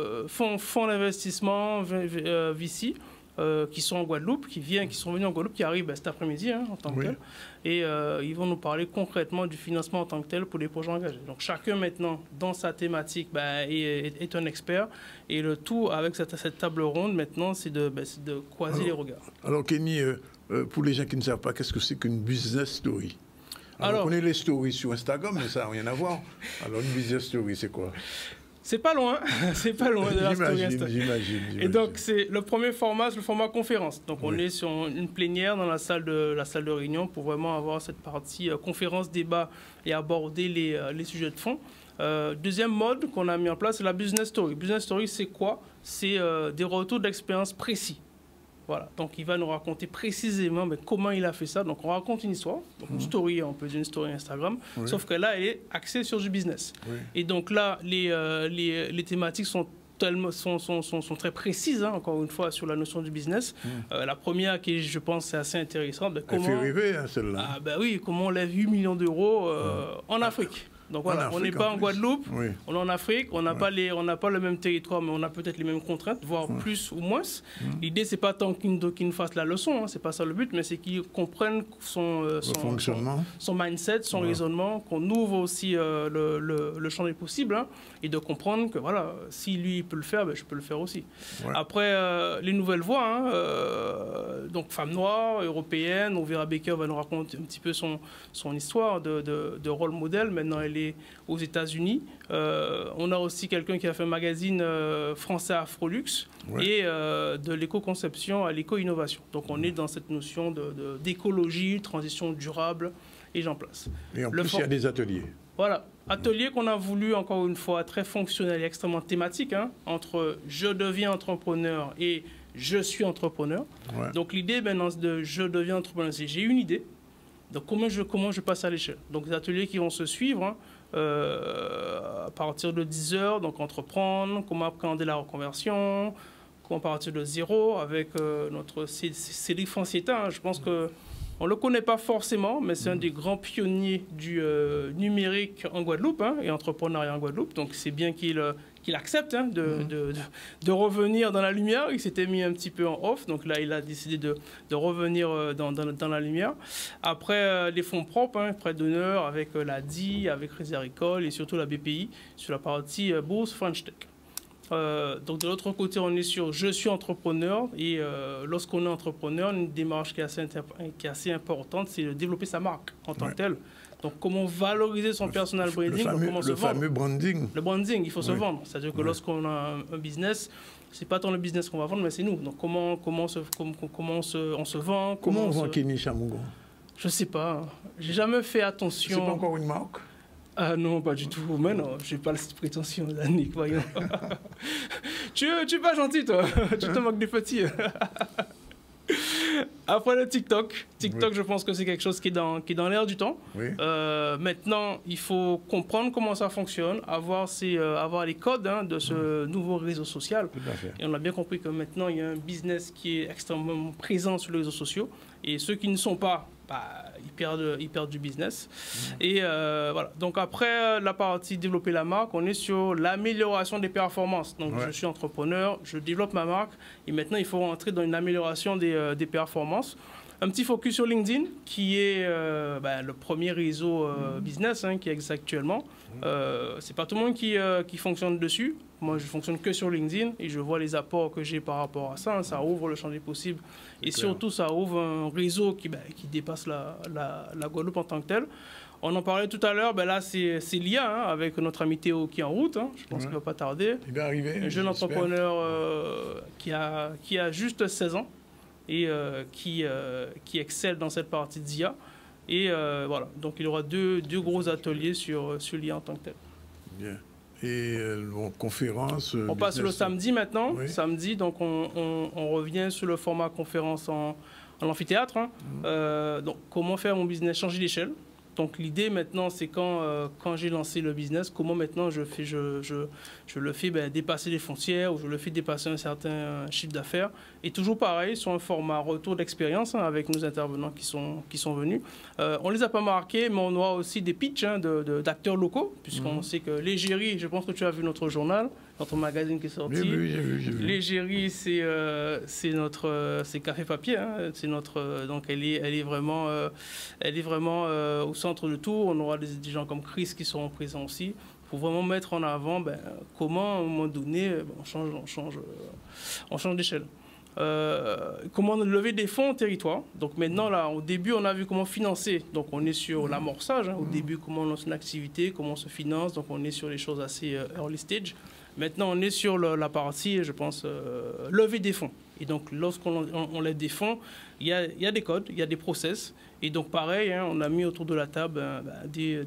fonds d'investissement, VC. Qui sont en Guadeloupe, qui sont venus en Guadeloupe, qui arrivent cet après-midi, hein, en tant que tel. Et ils vont nous parler concrètement du financement en tant que tel pour les projets engagés. Donc chacun maintenant, dans sa thématique, est un expert. Et le tout, avec cette table ronde, maintenant, c'est de croiser les regards. Alors Kenny, pour les gens qui ne savent pas, qu'est-ce que c'est qu'une business story? Alors, on connaît les stories sur Instagram, mais ça n'a rien à voir. Alors une business story, c'est quoi? C'est pas loin, c'est pas loin de la story Instagram. J'imagine. Et donc, c'est le premier format, c'est le format conférence. Donc, on est sur une plénière dans la salle de réunion pour vraiment avoir cette partie conférence, débat et aborder les sujets de fond. Deuxième mode qu'on a mis en place, c'est la business story. Business story, c'est quoi? C'est des retours d'expérience précis. Voilà, donc il va nous raconter précisément comment il a fait ça. Donc on raconte une histoire, donc une story, on peut dire une story Instagram, sauf que là, elle est axée sur du business. Et donc là, les thématiques sont très précises, hein, encore une fois, sur la notion du business. La première, qui je pense est assez intéressante, elle fait rêver, hein, celle-là. Oui, comment on lève 8 millions d'euros en Afrique. Donc voilà, on n'est pas en Guadeloupe, on est en Afrique, on n'a pas le même territoire, mais on a peut-être les mêmes contraintes, voire plus ou moins. L'idée, c'est pas tant qu'ils fassent la leçon, hein, c'est pas ça le but, mais c'est qu'ils comprennent son mindset, son raisonnement, qu'on ouvre aussi le champ des possibles, hein, et de comprendre que voilà, si lui il peut le faire, je peux le faire aussi. Après, les nouvelles voies, hein, donc femme noire, européenne, on verra Baker va nous raconter un petit peu son histoire de rôle modèle. Maintenant, elle est aux États-Unis. On a aussi quelqu'un qui a fait un magazine français Afrolux et de l'éco-conception à l'éco-innovation. Donc on est dans cette notion d'écologie, transition durable et j'en place. Et en plus, il y a des ateliers. Voilà, atelier qu'on a voulu, encore une fois, très fonctionnel et extrêmement thématique, hein, entre je deviens entrepreneur et je suis entrepreneur. Donc l'idée maintenant de je deviens entrepreneur, c'est j'ai une idée. Donc comment je passe à l'échelle? Donc des ateliers qui vont se suivre, hein, à partir de 10h, donc entreprendre, comment appréhender la reconversion, comment partir de zéro avec notre Cédric Francietta. Hein, je pense que on ne le connaît pas forcément, mais c'est un des grands pionniers du numérique en Guadeloupe, hein, et entrepreneuriat en Guadeloupe. Donc c'est bien qu'il accepte, hein, de revenir dans la lumière. Il s'était mis un petit peu en off, donc là il a décidé de revenir dans la lumière. Après les fonds propres, hein, prêt d'honneur avec l'ADI, avec Crédit Agricole et surtout la BPI sur la partie bourse French Tech. Donc de l'autre côté, on est sur je suis entrepreneur et lorsqu'on est entrepreneur, une démarche qui est assez importante, c'est de développer sa marque en tant que telle. Donc comment valoriser son personal branding, comment se vendre. Le fameux branding. Le branding, il faut se vendre. C'est-à-dire que lorsqu'on a un business, c'est pas tant le business qu'on va vendre, mais c'est nous. Donc comment on se vend. Comment on vend Kenny Chamougon? Je sais pas. J'ai jamais fait attention. C'est pas encore une marque? Ah non, pas du tout. Mais non, je n'ai pas cette prétention, Nick, voyons. tu es pas gentil, toi. Tu te moques des petits. Après le TikTok, je pense que c'est quelque chose qui est dans l'air du temps. Oui. Maintenant, il faut comprendre comment ça fonctionne, avoir les codes de ce nouveau réseau social. Tout à fait. Et on a bien compris que maintenant, il y a un business qui est extrêmement présent sur les réseaux sociaux. Et ceux qui ne sont pas, ils perdent du business. Et voilà. Donc après la partie développer la marque, on est sur l'amélioration des performances. Donc je suis entrepreneur, je développe ma marque et maintenant il faut rentrer dans une amélioration des performances. Un petit focus sur LinkedIn qui est le premier réseau business qui existe actuellement. C'est pas tout le monde qui fonctionne dessus. Moi, je fonctionne que sur LinkedIn et je vois les apports que j'ai par rapport à ça. Ça ouvre le champ des possibles et surtout, ça ouvre un réseau qui dépasse la Guadeloupe en tant que tel. On en parlait tout à l'heure, là, c'est l'IA avec notre ami Théo qui est en route. Je pense qu'il ne va pas tarder. Il va arriver. Un jeune entrepreneur qui a juste 16 ans et qui excelle dans cette partie d'IA. Et voilà, donc il y aura deux gros ateliers sur l'IA en tant que tel. Bien. Et conférence. On passe le samedi maintenant. Oui. Samedi, donc on revient sur le format conférence en amphithéâtre. Donc comment faire mon business changer d'échelle. Donc l'idée maintenant, c'est quand j'ai lancé le business, comment maintenant je le fais dépasser les frontières ou je le fais dépasser un certain chiffre d'affaires. Et toujours pareil, sur un format retour d'expérience avec nos intervenants qui sont venus. On ne les a pas marqués, mais on aura aussi des pitchs d'acteurs locaux, puisqu'on sait que l'égérie, je pense que tu as vu notre journal, notre magazine qui est sorti. Oui, j'ai vu. L'égérie, c'est Café Papier. C'est notre, donc elle est vraiment au centre de tout. On aura des gens comme Chris qui seront présents aussi pour vraiment mettre en avant comment, à un moment donné, on change d'échelle. Comment lever des fonds au territoire. Donc maintenant, là, au début, on a vu comment financer. Donc on est sur l'amorçage. Au début, comment on lance une activité, comment on se finance. Donc on est sur les choses assez early stage. Maintenant, on est sur la partie, je pense, lever des fonds. Et donc, lorsqu'on lève des fonds, il y a des codes, il y a des process. Et donc, pareil, on a mis autour de la table des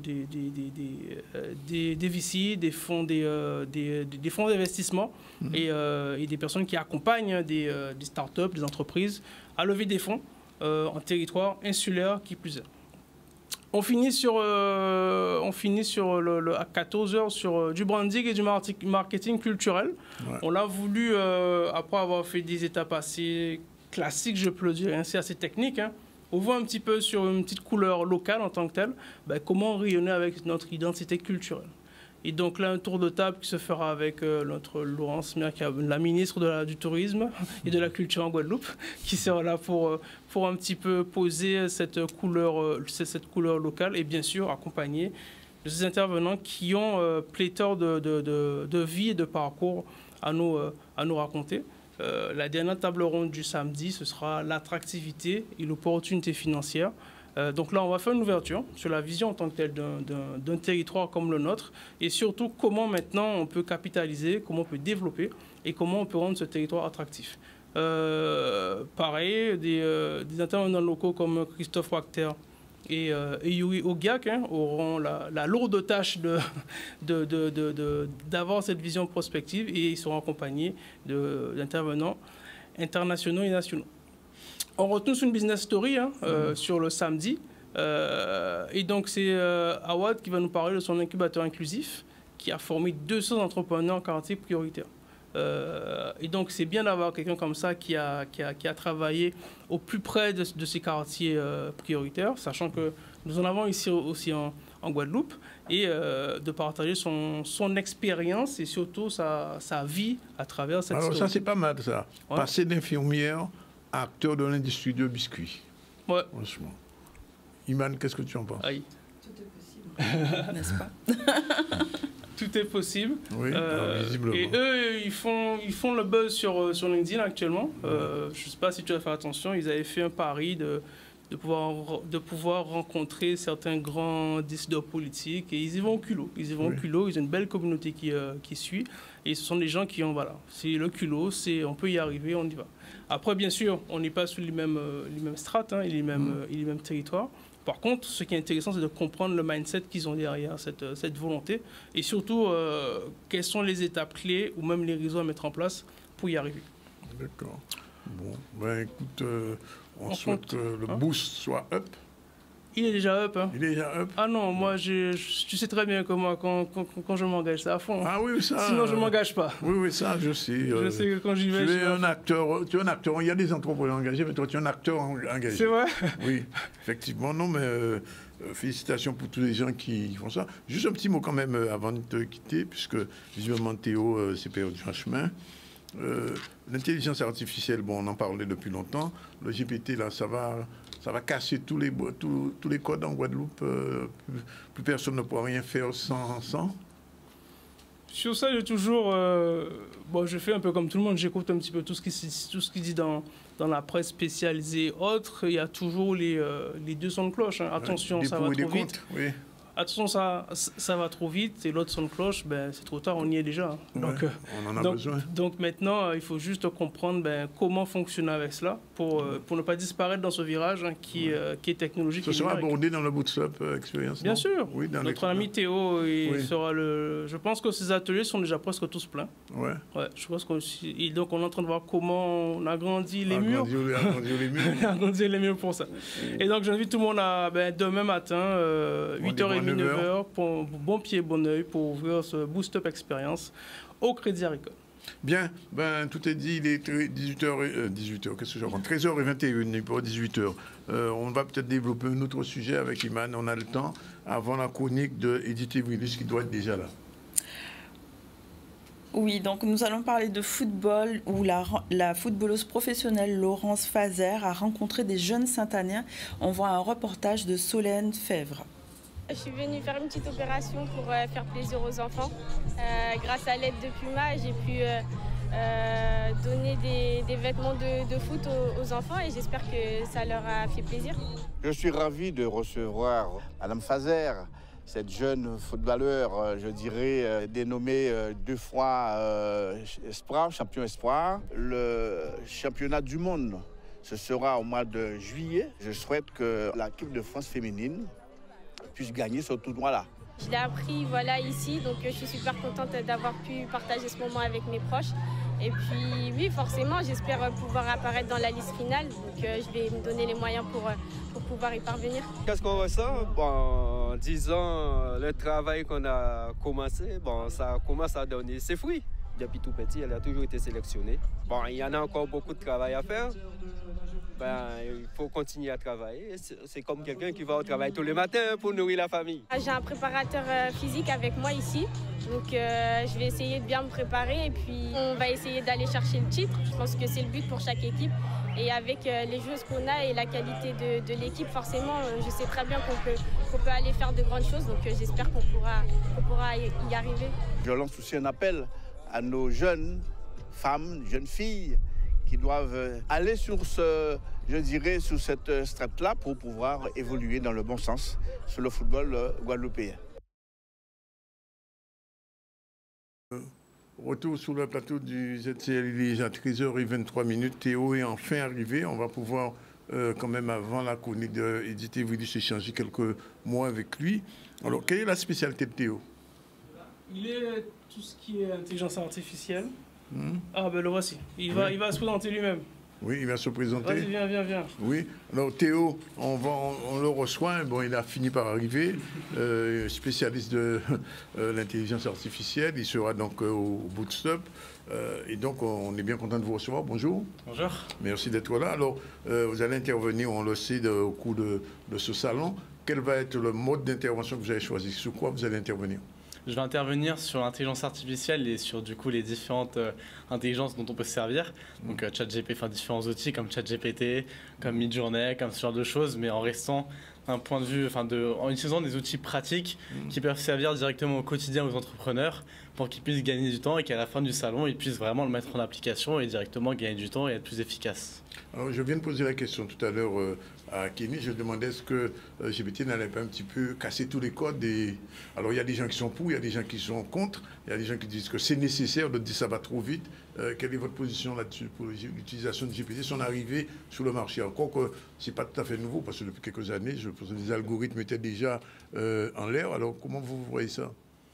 VC, des fonds d'investissement et des personnes qui accompagnent des startups, des entreprises à lever des fonds en territoire insulaire qui plus est. On finit sur à 14h sur du branding et du marketing culturel. Ouais. On l'a voulu, après avoir fait des étapes assez classiques, je peux le dire, c'est assez technique. On voit un petit peu sur une petite couleur locale en tant que telle, comment rayonner avec notre identité culturelle. Et donc là, un tour de table qui se fera avec notre Laurence Mer, la ministre du Tourisme et de la Culture en Guadeloupe, qui sera là pour un petit peu poser cette couleur locale et bien sûr accompagner de ces intervenants qui ont pléthore de vie et de parcours à nous raconter. La dernière table ronde du samedi, ce sera l'attractivité et l'opportunité financière. Donc là, on va faire une ouverture sur la vision en tant que telle d'un territoire comme le nôtre et surtout comment maintenant on peut capitaliser, comment on peut développer et comment on peut rendre ce territoire attractif. Pareil, des intervenants locaux comme Christophe Wachter et Yuri Ogiak auront la lourde tâche d'avoir cette vision prospective et ils seront accompagnés d'intervenants internationaux et nationaux. On retourne sur une business story sur le samedi. Et donc, c'est Awad qui va nous parler de son incubateur inclusif qui a formé 200 entrepreneurs en quartier prioritaire. Et donc, c'est bien d'avoir quelqu'un comme ça qui a travaillé au plus près de ces quartiers prioritaires, sachant que nous en avons ici aussi en Guadeloupe, et de partager son expérience et surtout sa vie à travers cette story. Alors, ça, c'est pas mal, ça. Ouais. Passer d'infirmière acteur de l'industrie de biscuits. Ouais. Franchement. Iman, qu'est-ce que tu en penses? Tout est possible, n'est-ce pas? Tout est possible. Oui, visiblement. Et eux, ils font le buzz sur LinkedIn actuellement. Je ne sais pas si tu as fait attention, ils avaient fait un pari de pouvoir rencontrer certains grands décideurs politiques et ils y vont au culot. Ils ont une belle communauté qui suit et ce sont des gens qui ont, voilà, c'est le culot, on peut y arriver, on y va. Après, bien sûr, on n'est pas sur les mêmes strates et les mêmes territoires. Par contre, ce qui est intéressant, c'est de comprendre le mindset qu'ils ont derrière cette volonté et surtout, quelles sont les étapes clés ou même les réseaux à mettre en place pour y arriver. D'accord. Bon, écoute, on souhaite que le boost soit up. Il est déjà up. Hein. Il est déjà up. Ah non, moi, tu sais très bien que moi, quand je m'engage, c'est à fond. Ah oui, ça. Sinon, je ne m'engage pas. Oui, ça, je sais. Je sais que quand j'y vais. Tu es un acteur. Il y a des entrepreneurs engagés, mais toi, tu es un acteur engagé. C'est vrai. Oui, effectivement. Non, mais félicitations pour tous les gens qui font ça. Juste un petit mot quand même avant de te quitter, puisque visiblement Théo s'est perdu en chemin. L'intelligence artificielle, bon, on en parlait depuis longtemps. Le GPT, là, ça va casser tous les codes en Guadeloupe. Plus personne ne pourra rien faire sans. Sur ça, j'ai toujours... je fais un peu comme tout le monde. J'écoute un petit peu tout ce qui dit dans la presse spécialisée autre. Il y a toujours les deux sons de cloche. Hein. Attention, ça va trop vite. Oui. Attention, ça va trop vite. Et l'autre son de cloche, c'est trop tard, on y est déjà. Donc, on en a besoin. Donc maintenant, il faut juste comprendre comment fonctionner avec cela pour ne pas disparaître dans ce virage qui est technologique. Ça sera abordé dans le Bootstrap Experience. Bien sûr. Oui, notre ami Théo sera le... Je pense que ces ateliers sont déjà presque tous pleins. Ouais. Je pense donc on est en train de voir comment on agrandit les murs. Agrandir les murs pour ça. Et donc j'invite tout le monde à demain matin, 8h30, 9h, pour bon pied, bon oeil, pour ouvrir ce Boost-Up Experience au Crédit Agricole. Bien, tout est dit, il est 18h, qu'est-ce que je raconte, 13h21, pour 18h. On va peut-être développer un autre sujet avec Iman, on a le temps, avant la chronique de Edith Evrilus qui doit être déjà là. Oui, donc nous allons parler de football où la footballeuse professionnelle Laurence Fazer a rencontré des jeunes Saint-Aniens. On voit un reportage de Solène Fèvre. Je suis venue faire une petite opération pour faire plaisir aux enfants. Grâce à l'aide de Puma, j'ai pu donner des vêtements de foot aux enfants et j'espère que ça leur a fait plaisir. Je suis ravi de recevoir Madame Fazer, cette jeune footballeur, je dirais, dénommée 2 fois Espoir, champion Espoir. Le championnat du monde, ce sera au mois de juillet. Je souhaite que l'équipe de France féminine puisse gagner ce tournoi-là. Je l'ai appris ici, donc je suis super contente d'avoir pu partager ce moment avec mes proches. Et puis oui, forcément, j'espère pouvoir apparaître dans la liste finale. Donc je vais me donner les moyens pour pouvoir y parvenir. Qu'est-ce qu'on ressent? En 10 ans, le travail qu'on a commencé, ça commence à donner ses fruits. Depuis tout petit, elle a toujours été sélectionnée. Il y en a encore beaucoup de travail à faire. Il faut continuer à travailler. C'est comme quelqu'un qui va au travail tous les matins pour nourrir la famille. J'ai un préparateur physique avec moi ici. Donc je vais essayer de bien me préparer et puis on va essayer d'aller chercher le titre. Je pense que c'est le but pour chaque équipe. Et avec les joueuses qu'on a et la qualité de l'équipe, forcément, je sais très bien qu'on peut aller faire de grandes choses. Donc j'espère qu'on pourra y arriver. Je lance aussi un appel à nos jeunes femmes, jeunes filles, qui doivent aller sur sur cette strate-là pour pouvoir évoluer dans le bon sens sur le football guadeloupéen. Retour sur le plateau du ZCL, il est déjà 13h23. Théo est enfin arrivé. On va pouvoir, quand même, avant la chronique d'Edith Evrilus, échanger quelques mots avec lui. Alors, quelle est la spécialité de Théo? Il est tout ce qui est intelligence artificielle. Le voici. Il va se présenter lui-même. Oui, il va se présenter. Vas-y, viens. Oui, alors Théo, on le reçoit. Bon, il a fini par arriver, spécialiste de l'intelligence artificielle. Il sera donc au Bootstrap. Et donc, on est bien content de vous recevoir. Bonjour. Bonjour. Merci d'être là. Alors, vous allez intervenir, on le sait, au cours de ce salon. Quel va être le mode d'intervention que vous avez choisi? Sur quoi vous allez intervenir? Je vais intervenir sur l'intelligence artificielle et sur du coup les différentes intelligences dont on peut se servir. Donc ChatGPT, différents outils comme ChatGPT, comme Midjourney, comme ce genre de choses, mais en restant d'un point de vue, en utilisant des outils pratiques qui peuvent servir directement au quotidien aux entrepreneurs pour qu'ils puissent gagner du temps et qu'à la fin du salon, ils puissent vraiment le mettre en application et directement gagner du temps et être plus efficaces. Alors, je viens de poser la question tout à l'heure à Kenny. Je demandais est-ce que GPT n'allait pas un petit peu casser tous les codes. Alors, il y a des gens qui sont pour, il y a des gens qui sont contre, il y a des gens qui disent que c'est nécessaire, d'autres disent que ça va trop vite. Quelle est votre position là-dessus pour l'utilisation de GPT, son arrivée sur le marché? Encore que ce n'est pas tout à fait nouveau, parce que depuis quelques années, je pense que les algorithmes étaient déjà en l'air. Alors, comment vous voyez ça?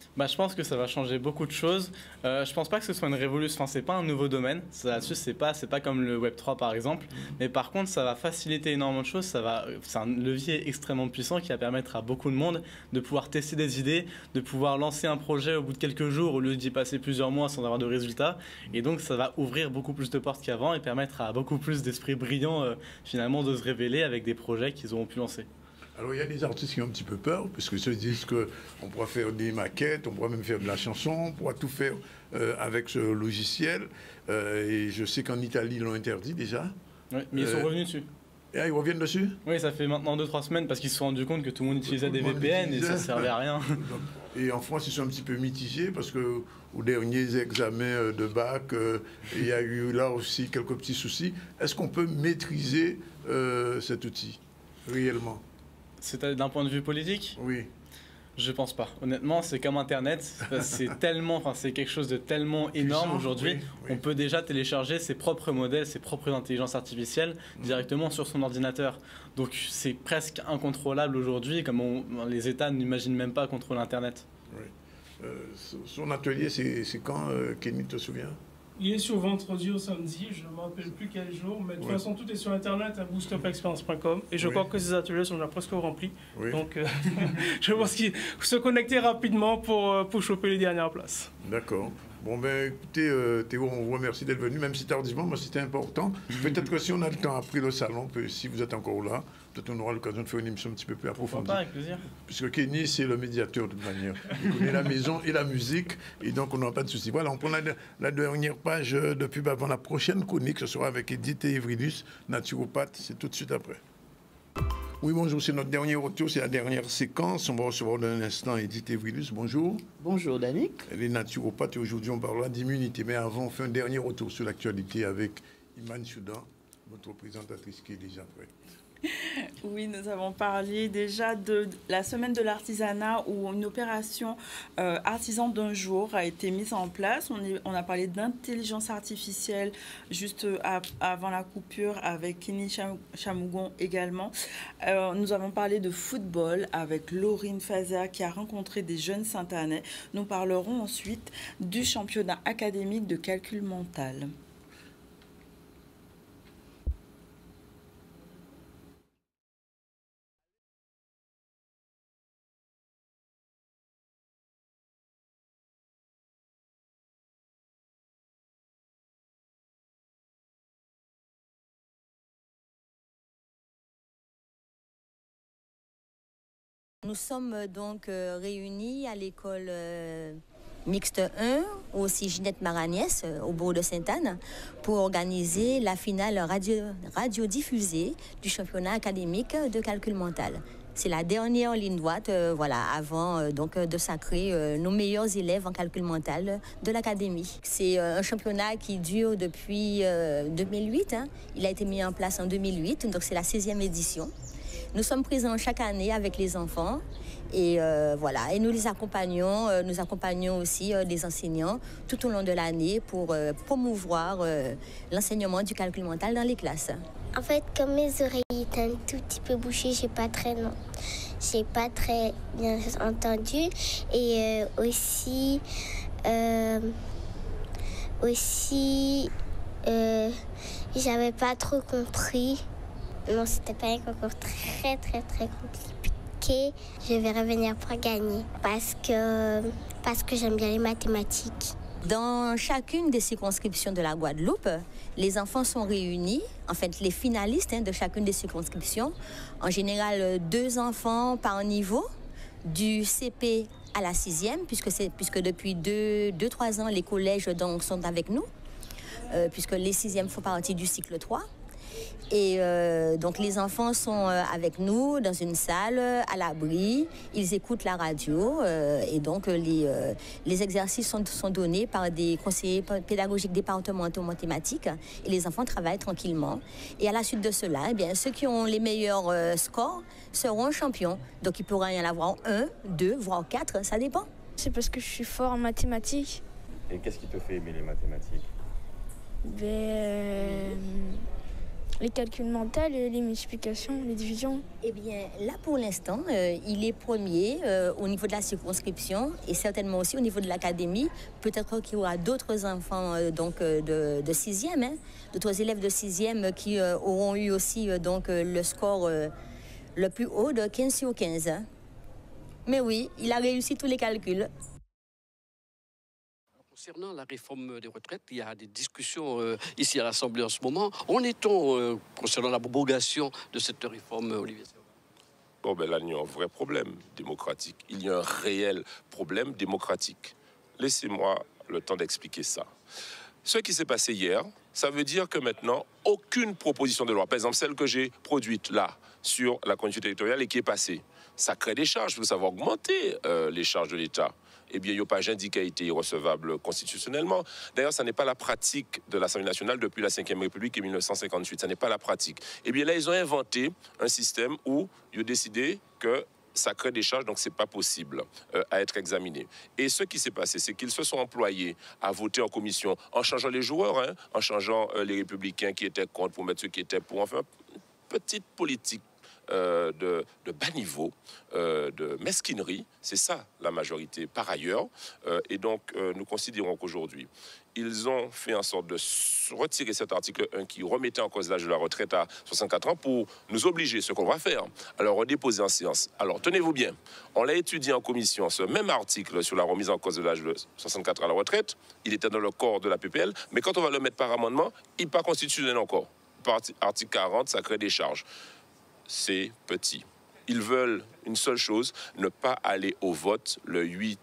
Je pense que ça va changer beaucoup de choses. Je pense pas que ce soit une révolution. Enfin, c'est pas un nouveau domaine. Là-dessus, c'est pas comme le Web 3 par exemple. Mais par contre, ça va faciliter énormément de choses. C'est un levier extrêmement puissant qui va permettre à beaucoup de monde de pouvoir tester des idées, de pouvoir lancer un projet au bout de quelques jours au lieu d'y passer plusieurs mois sans avoir de résultats. Et donc, ça va ouvrir beaucoup plus de portes qu'avant et permettre à beaucoup plus d'esprits brillants finalement de se révéler avec des projets qu'ils auront pu lancer. Alors, il y a des artistes qui ont un petit peu peur, parce qu'ils se disent qu'on pourra faire des maquettes, on pourra même faire de la chanson, on pourra tout faire avec ce logiciel. Et je sais qu'en Italie, ils l'ont interdit déjà. Oui, mais ils sont revenus dessus. Et ils reviennent dessus? Oui, ça fait maintenant 2-3 semaines, parce qu'ils se sont rendus compte que tout le monde utilisait des VPN et ça ne servait à rien. Et en France, ils sont un petit peu mitigés, parce qu'aux derniers examens de bac, il y a eu là aussi quelques petits soucis. Est-ce qu'on peut maîtriser cet outil, réellement? C'est d'un point de vue politique? Oui. Je pense pas. Honnêtement, c'est comme Internet. C'est quelque chose de tellement énorme aujourd'hui. Oui, oui. On peut déjà télécharger ses propres modèles, ses propres intelligences artificielles directement sur son ordinateur. Donc c'est presque incontrôlable aujourd'hui, comme les États n'imaginent même pas contrôler Internet. Oui. Son atelier, c'est quand, Kenny, te souviens? Il est sur vendredi au samedi, je ne me rappelle plus quel jour, mais de toute façon, tout est sur Internet à boostupexperience.com. Et je crois que ces ateliers sont déjà presque remplis. Oui. Donc, je pense qu'il faut se connecter rapidement pour choper les dernières places. D'accord. Bon, ben écoutez, Théo, on vous remercie d'être venu, même si tardivement, moi c'était important. Peut-être que si on a le temps après le salon, si vous êtes encore là, peut-être on aura l'occasion de faire une émission un petit peu plus approfondie. Avec plaisir. Puisque Kenny, c'est le médiateur de toute manière. Il connaît la maison et la musique, et donc on n'aura pas de souci. Voilà, on prend la dernière page de pub avant la prochaine chronique. Ce sera avec Edith Evridus, naturopathe. C'est tout de suite après. Oui, bonjour, c'est notre dernier retour, c'est la dernière séquence. On va recevoir dans un instant Edith Evridus. Bonjour. Bonjour, Danick. Elle est naturopathe et aujourd'hui on parlera d'immunité. Mais avant, on fait un dernier retour sur l'actualité avec Iman Choudan, votre présentatrice qui est déjà prête. Oui, nous avons parlé déjà de la semaine de l'artisanat où une opération artisan d'un jour a été mise en place. On a parlé d'intelligence artificielle juste avant la coupure avec Kenny Chamougon également. Nous avons parlé de football avec Laurine Fazer qui a rencontré des jeunes Saint-Anais. Nous parlerons ensuite du championnat académique de calcul mental. Nous sommes donc réunis à l'école mixte 1, aussi Ginette Maragnès, au bourg de Sainte-Anne, pour organiser la finale radiodiffusée du championnat académique de calcul mental. C'est la dernière ligne droite avant donc, de sacrer nos meilleurs élèves en calcul mental de l'académie. C'est un championnat qui dure depuis 2008. Il a été mis en place en 2008, donc c'est la 16e édition. Nous sommes présents chaque année avec les enfants et et nous les accompagnons. Nous accompagnons aussi les enseignants tout au long de l'année pour promouvoir l'enseignement du calcul mental dans les classes. En fait, comme mes oreilles étaient un tout petit peu bouchées, j'ai pas très bien entendu. Et aussi, j'avais pas trop compris. Non, c'était pas encore très compliqué. Je vais revenir pour gagner parce que j'aime bien les mathématiques. Dans chacune des circonscriptions de la Guadeloupe, les enfants sont réunis, en fait les finalistes de chacune des circonscriptions, en général 2 enfants par niveau, du CP à la 6e, puisque depuis 2-3 ans, les collèges donc, sont avec nous, puisque les 6e font partie du cycle 3. Et donc les enfants sont avec nous dans une salle à l'abri, ils écoutent la radio et donc les exercices sont donnés par des conseillers pédagogiques départementaux mathématiques et les enfants travaillent tranquillement. Et à la suite de cela, ceux qui ont les meilleurs scores seront champions. Donc il pourra y en avoir 1, 2, voire 4, ça dépend. C'est parce que je suis fort en mathématiques. Et qu'est-ce qui te fait aimer les mathématiques? les calculs mentaux, les multiplications, les divisions. Eh bien, là pour l'instant, il est premier au niveau de la circonscription et certainement aussi au niveau de l'académie. Peut-être qu'il y aura d'autres enfants de 6e, hein, d'autres élèves de 6e qui auront eu aussi le score le plus haut de 15 sur 15. Hein. Mais oui, il a réussi tous les calculs. Concernant la réforme des retraites, il y a des discussions ici à l'Assemblée en ce moment. En est-on concernant l'abrogation de cette réforme, Olivier? Bon, ben là, il y a un vrai problème démocratique. Il y a un réel problème démocratique. Laissez-moi le temps d'expliquer ça. Ce qui s'est passé hier, ça veut dire que maintenant, aucune proposition de loi, par exemple celle que j'ai produite là, sur la continuité territoriale et qui est passée, ça crée des charges, ça va augmenter les charges de l'État. Eh bien, il n'y a pas indiqué qui a été irrecevable constitutionnellement. D'ailleurs, ça n'est pas la pratique de l'Assemblée nationale depuis la Ve République en 1958. Ça n'est pas la pratique. Eh bien, là, ils ont inventé un système où ils ont décidé que ça crée des charges, donc ce n'est pas possible à être examiné. Et ce qui s'est passé, c'est qu'ils se sont employés à voter en commission en changeant les joueurs, hein, en changeant les républicains qui étaient contre pour mettre ceux qui étaient pour. Enfin, petite politique de bas niveau, de mesquinerie, c'est ça la majorité par ailleurs. Et donc, nous considérons qu'aujourd'hui, ils ont fait en sorte de retirer cet article 1 qui remettait en cause l'âge de la retraite à 64 ans pour nous obliger, ce qu'on va faire, à le redéposer en séance. Alors, tenez-vous bien, on l'a étudié en commission, ce même article sur la remise en cause de l'âge de 64 ans à la retraite, il était dans le corps de la PPL, mais quand on va le mettre par amendement, il n'est pas constitutionnel encore. Par article 40, ça crée des charges. C'est petit. Ils veulent une seule chose, ne pas aller au vote le 8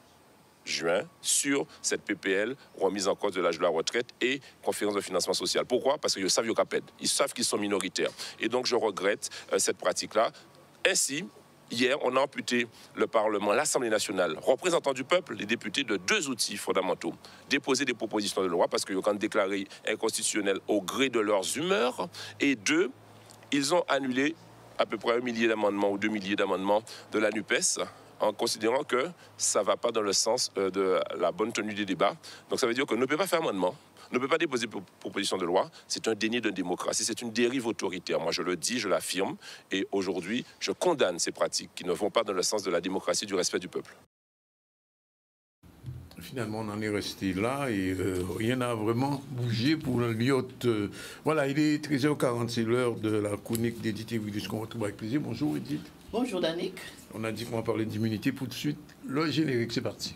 juin sur cette PPL, remise en cause de l'âge de la retraite et conférence de financement social. Pourquoi? Parce qu'ils savent qu'ils capèdent. Ils savent qu'ils sont minoritaires. Et donc, je regrette cette pratique-là. Ainsi, hier, on a amputé le Parlement, l'Assemblée nationale, représentant du peuple, les députés, de 2 outils fondamentaux. Déposer des propositions de loi, parce qu'ils ont déclaré inconstitutionnelles au gré de leurs humeurs. Et 2, ils ont annulé à peu près 1 millier d'amendements ou 2 milliers d'amendements de la NUPES en considérant que ça ne va pas dans le sens de la bonne tenue des débats. Donc ça veut dire qu'on ne peut pas faire amendement, ne peut pas déposer proposition de loi. C'est un déni de démocratie, c'est une dérive autoritaire. Moi je le dis, je l'affirme. Et aujourd'hui, je condamne ces pratiques qui ne vont pas dans le sens de la démocratie, du respect du peuple. Finalement, on en est resté là et rien n'a vraiment bougé pour le Lyotte. Voilà, il est 13h40, c'est l'heure de la chronique d'Edith Evridis qu'on retrouve avec plaisir. Bonjour Edith. Bonjour Danick. On a dit qu'on va parler d'immunité pour tout de suite. Le générique, c'est parti.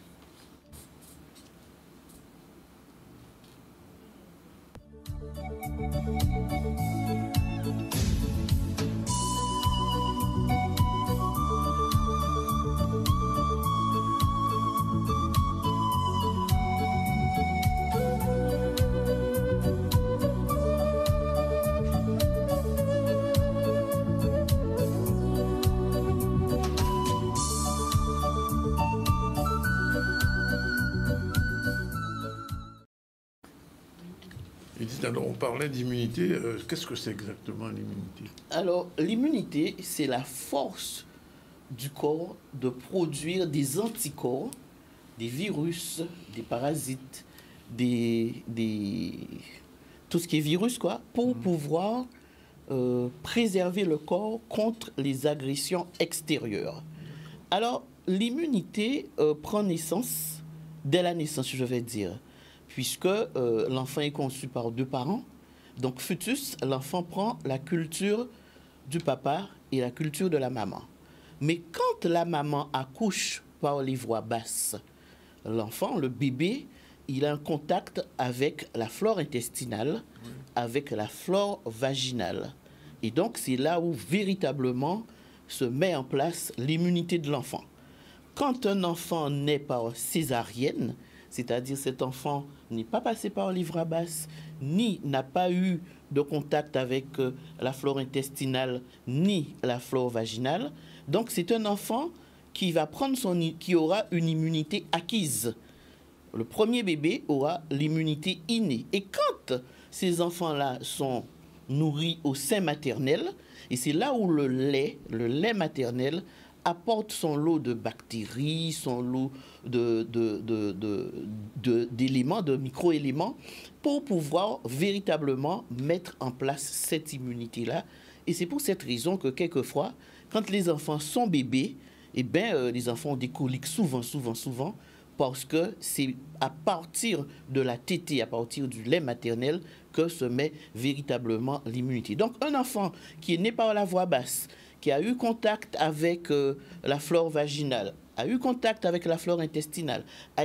Alors, on parlait d'immunité. Qu'est-ce que c'est exactement l'immunité? Alors, l'immunité, c'est la force du corps de produire des anticorps, des virus, des parasites, tout ce qui est virus, quoi, pour pouvoir préserver le corps contre les agressions extérieures. Alors, l'immunité prend naissance, dès la naissance, je vais dire, puisque l'enfant est conçu par 2 parents. Donc, fœtus, l'enfant prend la culture du papa et la culture de la maman. Mais quand la maman accouche par les voies basses, l'enfant, le bébé, il a un contact avec la flore intestinale, avec la flore vaginale. Et donc, c'est là où véritablement se met en place l'immunité de l'enfant. Quand un enfant naît par césarienne, c'est-à-dire cet enfant n'est pas passé par les voies basses, ni n'a pas eu de contact avec la flore intestinale, ni la flore vaginale. Donc c'est un enfant qui aura une immunité acquise. Le premier bébé aura l'immunité innée. Et quand ces enfants-là sont nourris au sein maternel, et c'est là où le lait maternel apporte son lot de bactéries, son lot d'éléments, de micro-éléments, pour pouvoir véritablement mettre en place cette immunité-là. Et c'est pour cette raison que quelquefois, quand les enfants sont bébés, eh bien, les enfants ont des coliques souvent, parce que c'est à partir de la tétée, à partir du lait maternel, que se met véritablement l'immunité. Donc, un enfant qui est né par la voie basse, qui a eu contact avec la flore vaginale, a eu contact avec la flore intestinale, a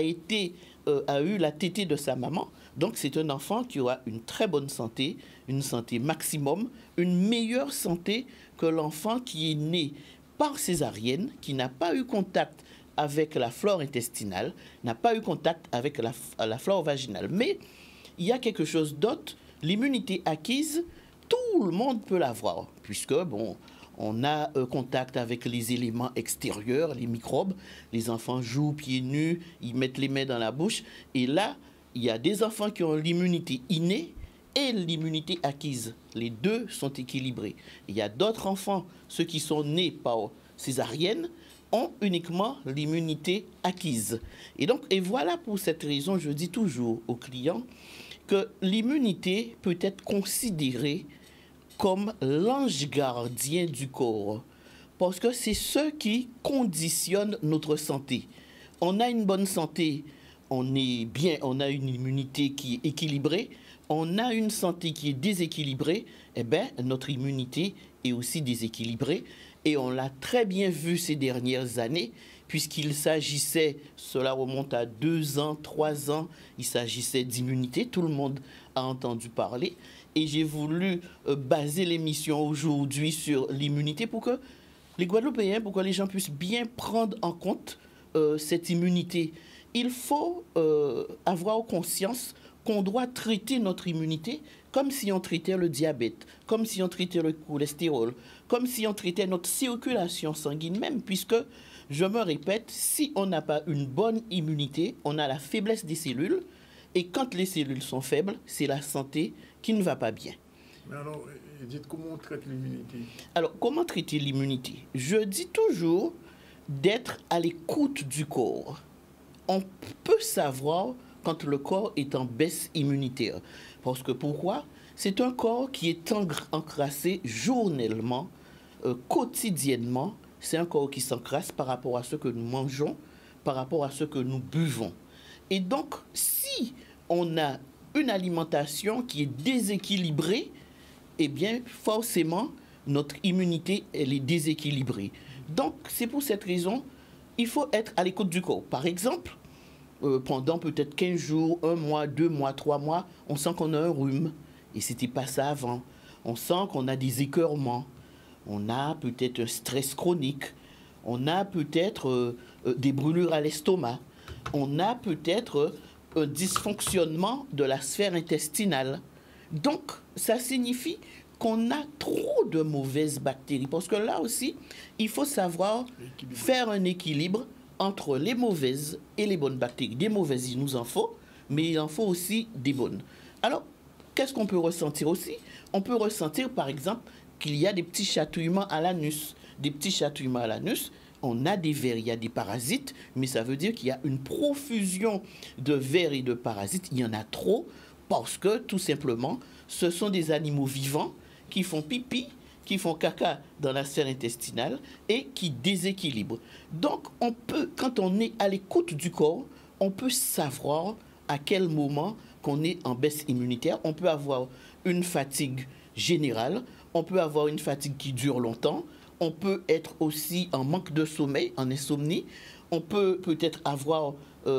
eu la tétée de sa maman, donc c'est un enfant qui aura une très bonne santé, une santé maximum, une meilleure santé que l'enfant qui est né par césarienne, qui n'a pas eu contact avec la flore intestinale, n'a pas eu contact avec la flore vaginale. Mais il y a quelque chose d'autre, l'immunité acquise, tout le monde peut l'avoir, puisque, bon, on a contact avec les éléments extérieurs, les microbes, les enfants jouent pieds nus, ils mettent les mains dans la bouche, et là, il y a des enfants qui ont l'immunité innée et l'immunité acquise. Les deux sont équilibrés. Il y a d'autres enfants, ceux qui sont nés par césarienne, ont uniquement l'immunité acquise. Et voilà pour cette raison, je dis toujours aux clients que l'immunité peut être considérée comme l'ange gardien du corps, parce que c'est ce qui conditionne notre santé. On a une bonne santé, on est bien, on a une immunité qui est équilibrée, on a une santé qui est déséquilibrée, eh bien, notre immunité est aussi déséquilibrée. Et on l'a très bien vu ces dernières années, puisqu'il s'agissait, cela remonte à 2 ans, 3 ans, il s'agissait d'immunité, tout le monde a entendu parler. Et j'ai voulu baser l'émission aujourd'hui sur l'immunité pour que les Guadeloupéens, pour que les gens puissent bien prendre en compte cette immunité. Il faut avoir conscience qu'on doit traiter notre immunité comme si on traitait le diabète, comme si on traitait le cholestérol, comme si on traitait notre circulation sanguine même, puisque, je me répète, si on n'a pas une bonne immunité, on a la faiblesse des cellules, et quand les cellules sont faibles, c'est la santé qui ne va pas bien. Mais alors, dites comment on traite l'immunité? Alors, comment traiter l'immunité? Je dis toujours d'être à l'écoute du corps. On peut savoir quand le corps est en baisse immunitaire. Parce que pourquoi? C'est un corps qui est encrassé journellement, quotidiennement. C'est un corps qui s'encrasse par rapport à ce que nous mangeons, par rapport à ce que nous buvons. Et donc, si on a une alimentation qui est déséquilibrée, eh bien, forcément, notre immunité, elle est déséquilibrée. Donc, c'est pour cette raison, il faut être à l'écoute du corps. Par exemple, pendant peut-être 15 jours, 1 mois, 2 mois, 3 mois, on sent qu'on a un rhume. Et ce n'était pas ça avant. On sent qu'on a des écœurements. On a peut-être un stress chronique. On a peut-être des brûlures à l'estomac. On a peut-être un dysfonctionnement de la sphère intestinale. Donc, ça signifie qu'on a trop de mauvaises bactéries. Parce que là aussi, il faut savoir faire un équilibre entre les mauvaises et les bonnes bactéries. Des mauvaises, il nous en faut, mais il en faut aussi des bonnes. Alors, qu'est-ce qu'on peut ressentir aussi? On peut ressentir, par exemple, qu'il y a des petits chatouillements à l'anus. Des petits chatouillements à l'anus, on a des vers, il y a des parasites, mais ça veut dire qu'il y a une profusion de vers et de parasites. Il y en a trop parce que, tout simplement, ce sont des animaux vivants qui font pipi, qui font caca dans la sphère intestinale et qui déséquilibrent. Donc, on peut, quand on est à l'écoute du corps, on peut savoir à quel moment qu'on est en baisse immunitaire. On peut avoir une fatigue générale, on peut avoir une fatigue qui dure longtemps, on peut être aussi en manque de sommeil, en insomnie, on peut peut-être avoir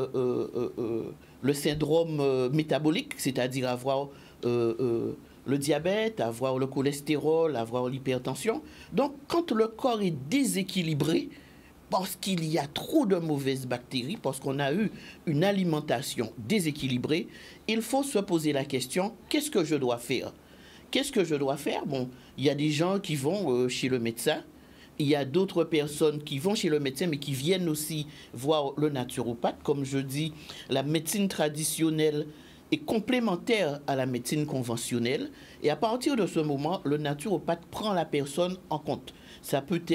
le syndrome métabolique, c'est-à-dire avoir le diabète, avoir le cholestérol, avoir l'hypertension. Donc, quand le corps est déséquilibré, parce qu'il y a trop de mauvaises bactéries, parce qu'on a eu une alimentation déséquilibrée, il faut se poser la question, qu'est-ce que je dois faire? Qu'est-ce que je dois faire? Bon, il y a des gens qui vont chez le médecin, il y a d'autres personnes qui vont chez le médecin, mais qui viennent aussi voir le naturopathe. Comme je dis, la médecine traditionnelle est complémentaire à la médecine conventionnelle. Et à partir de ce moment, le naturopathe prend la personne en compte. Ça peut être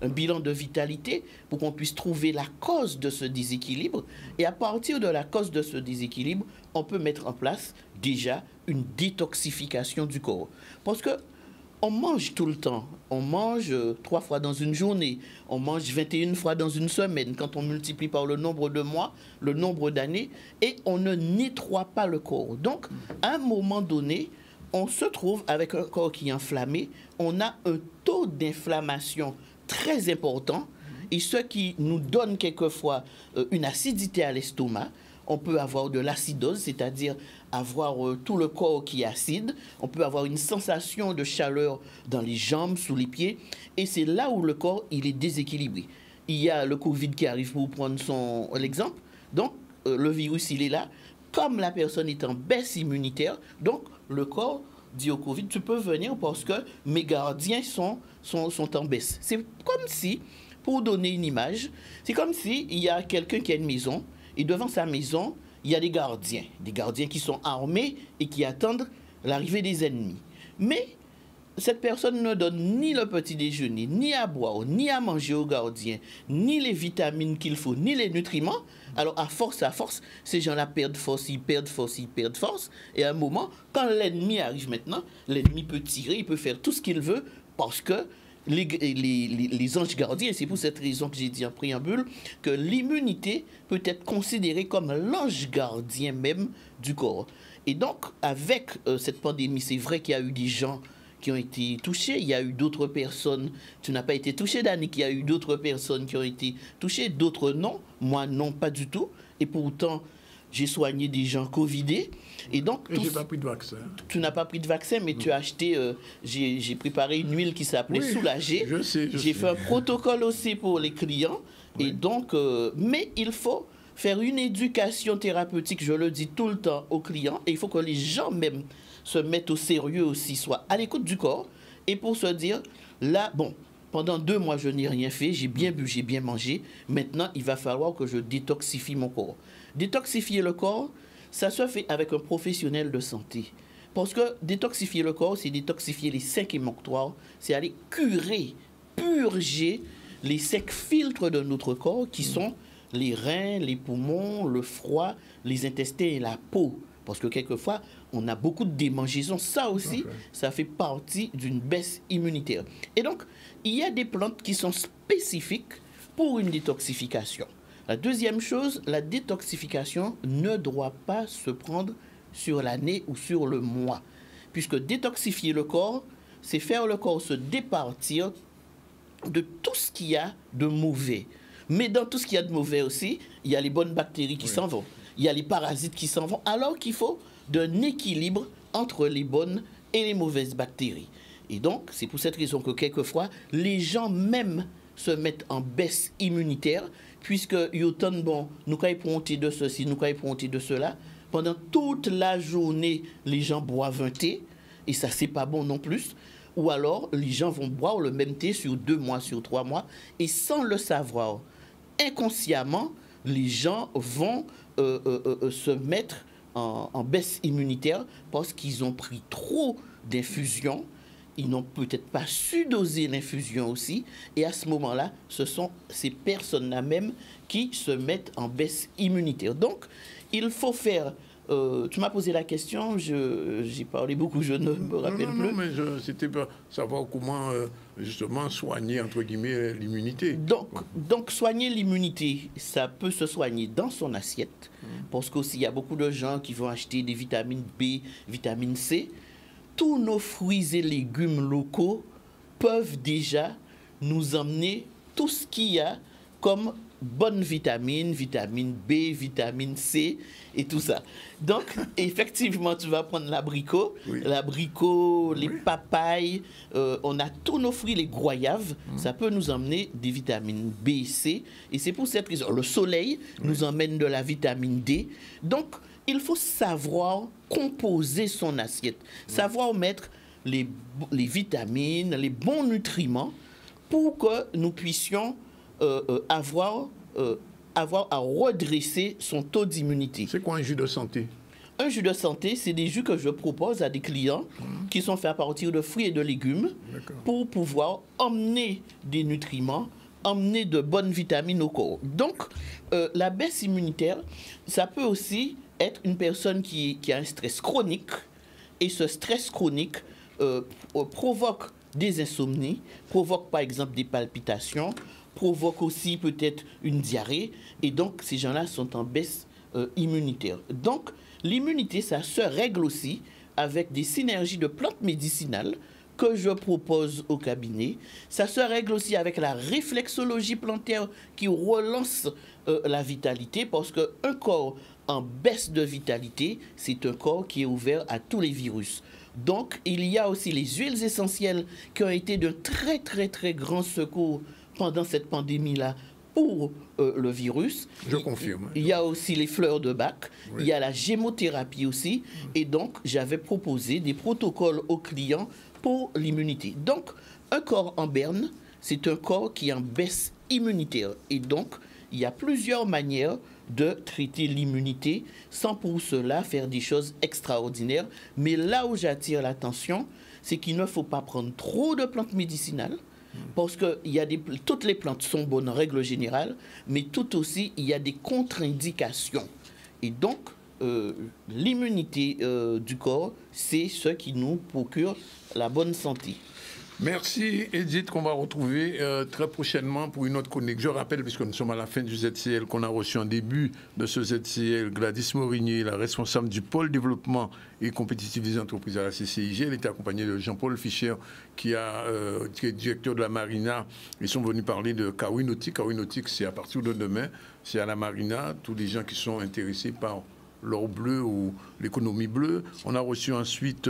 un bilan de vitalité pour qu'on puisse trouver la cause de ce déséquilibre. Et à partir de la cause de ce déséquilibre, on peut mettre en place déjà une détoxification du corps. Parce que on mange tout le temps. On mange 3 fois dans une journée. On mange 21 fois dans une semaine. Quand on multiplie par le nombre de mois, le nombre d'années, et on ne nettoie pas le corps. Donc, à un moment donné, on se trouve avec un corps qui est enflammé. On a un taux d'inflammation très important, et ce qui nous donne quelquefois une acidité à l'estomac. On peut avoir de l'acidose, c'est-à-dire avoir tout le corps qui est acide. On peut avoir une sensation de chaleur dans les jambes, sous les pieds. Et c'est là où le corps, il est déséquilibré. Il y a le Covid qui arrive, pour prendre l'exemple. Donc, le virus, il est là. Comme la personne est en baisse immunitaire, donc le corps dit au Covid, tu peux venir parce que mes gardiens sont en baisse. C'est comme si, pour donner une image, c'est comme s'il y a quelqu'un qui a une maison, et devant sa maison, il y a des gardiens qui sont armés et qui attendent l'arrivée des ennemis. Mais cette personne ne donne ni le petit déjeuner, ni à boire, ni à manger aux gardiens, ni les vitamines qu'il faut, ni les nutriments. Alors à force, ces gens-là perdent force, ils perdent force. Et à un moment, quand l'ennemi arrive maintenant, l'ennemi peut tirer, il peut faire tout ce qu'il veut parce que les anges gardiens, et c'est pour cette raison que j'ai dit en préambule que l'immunité peut être considérée comme l'ange gardien même du corps. Et donc, avec cette pandémie, c'est vrai qu'il y a eu des gens qui ont été touchés, il y a eu d'autres personnes, tu n'as pas été touché, Danick, il y a eu d'autres personnes qui ont été touchées, d'autres non, moi non, pas du tout, et pourtant, j'ai soigné des gens covidés. Et donc, je n'ai pas pris de vaccin. Tu n'as pas pris de vaccin, mais tu as acheté, j'ai préparé une huile qui s'appelait Soulager. Je sais. J'ai fait un protocole aussi pour les clients. Oui. Et donc, mais il faut faire une éducation thérapeutique, je le dis tout le temps aux clients, et il faut que les gens même se mettent au sérieux aussi, soient à l'écoute du corps, et pour se dire, là, bon, pendant 2 mois, je n'ai rien fait, j'ai bien bu, j'ai bien mangé, maintenant, il va falloir que je détoxifie mon corps. Détoxifier le corps, ça se fait avec un professionnel de santé. Parce que détoxifier le corps, c'est détoxifier les 5 émonctoires, c'est aller curer, purger les 5 filtres de notre corps qui sont les reins, les poumons, le foie, les intestins et la peau. Parce que quelquefois, on a beaucoup de démangeaisons. Ça aussi, ça fait partie d'une baisse immunitaire. Et donc, il y a des plantes qui sont spécifiques pour une détoxification. La deuxième chose, la détoxification ne doit pas se prendre sur l'année ou sur le mois. Puisque détoxifier le corps, c'est faire le corps se départir de tout ce qu'il y a de mauvais. Mais dans tout ce qu'il y a de mauvais aussi, il y a les bonnes bactéries qui s'en vont. Il y a les parasites qui s'en vont. Alors qu'il faut d'un équilibre entre les bonnes et les mauvaises bactéries. Et donc, c'est pour cette raison que quelquefois, les gens même se mettent en baisse immunitaire, puisque bon, nous avons de ceci, nous avons de cela. Pendant toute la journée, les gens boivent un thé, et ça, c'est pas bon non plus. Ou alors, les gens vont boire le même thé sur 2 mois, sur 3 mois, et sans le savoir, inconsciemment, les gens vont se mettre en baisse immunitaire parce qu'ils ont pris trop d'infusions. Ils n'ont peut-être pas su doser l'infusion aussi. Et à ce moment-là, ce sont ces personnes-là même qui se mettent en baisse immunitaire. Donc, il faut faire... tu m'as posé la question, j'ai parlé beaucoup, je ne me rappelle plus. Non, mais c'était pour savoir comment, justement, soigner, entre guillemets, l'immunité. Donc, soigner l'immunité, ça peut se soigner dans son assiette. Parce qu'aussi, il y a beaucoup de gens qui vont acheter des vitamines B, vitamine C. Tous nos fruits et légumes locaux peuvent déjà nous emmener tout ce qu'il y a comme bonnes vitamines, vitamine B, vitamine C et tout ça. Donc, effectivement, tu vas prendre l'abricot, les papayes, on a tous nos fruits, les goyaves, ça peut nous emmener des vitamines B et C. Et c'est pour cette raison, le soleil nous emmène de la vitamine D. Donc, il faut savoir composer son assiette, savoir mettre les vitamines, les bons nutriments pour que nous puissions avoir à redresser son taux d'immunité. C'est quoi un jus de santé? Un jus de santé, c'est des jus que je propose à des clients qui sont faits à partir de fruits et de légumes pour pouvoir emmener des nutriments, emmener de bonnes vitamines au corps. Donc, la baisse immunitaire, ça peut aussi être une personne qui a un stress chronique, et ce stress chronique provoque des insomnies, provoque par exemple des palpitations, provoque aussi peut-être une diarrhée, et donc ces gens-là sont en baisse immunitaire. Donc, l'immunité, ça se règle aussi avec des synergies de plantes médicinales que je propose au cabinet. Ça se règle aussi avec la réflexologie plantaire qui relance la vitalité, parce qu'un corps en baisse de vitalité, c'est un corps qui est ouvert à tous les virus. Donc, il y a aussi les huiles essentielles qui ont été de très, très, très grand secours pendant cette pandémie-là pour le virus. Je confirme. Il y a aussi les fleurs de Bach, il y a la gémothérapie aussi, et donc j'avais proposé des protocoles aux clients pour l'immunité. Donc, un corps en berne, c'est un corps qui est en baisse immunitaire, et donc il y a plusieurs manières de traiter l'immunité sans pour cela faire des choses extraordinaires. Mais là où j'attire l'attention, c'est qu'il ne faut pas prendre trop de plantes médicinales, parce que toutes les plantes sont bonnes en règle générale, mais tout aussi, il y a des contre-indications. Et donc, l'immunité du corps, c'est ce qui nous procure la bonne santé. Merci Edith, qu'on va retrouver très prochainement pour une autre chronique. Je rappelle, puisque nous sommes à la fin du ZCL, qu'on a reçu en début de ce ZCL Gladys Morinier, la responsable du pôle développement et compétitivité des entreprises à la CCIG. Elle était accompagnée de Jean-Paul Fischer, qui est directeur de la Marina. Ils sont venus parler de Kawi Nautique. Kawi Nautique, c'est à partir de demain, c'est à la Marina. Tous les gens qui sont intéressés par l'or bleu ou l'économie bleue. On a reçu ensuite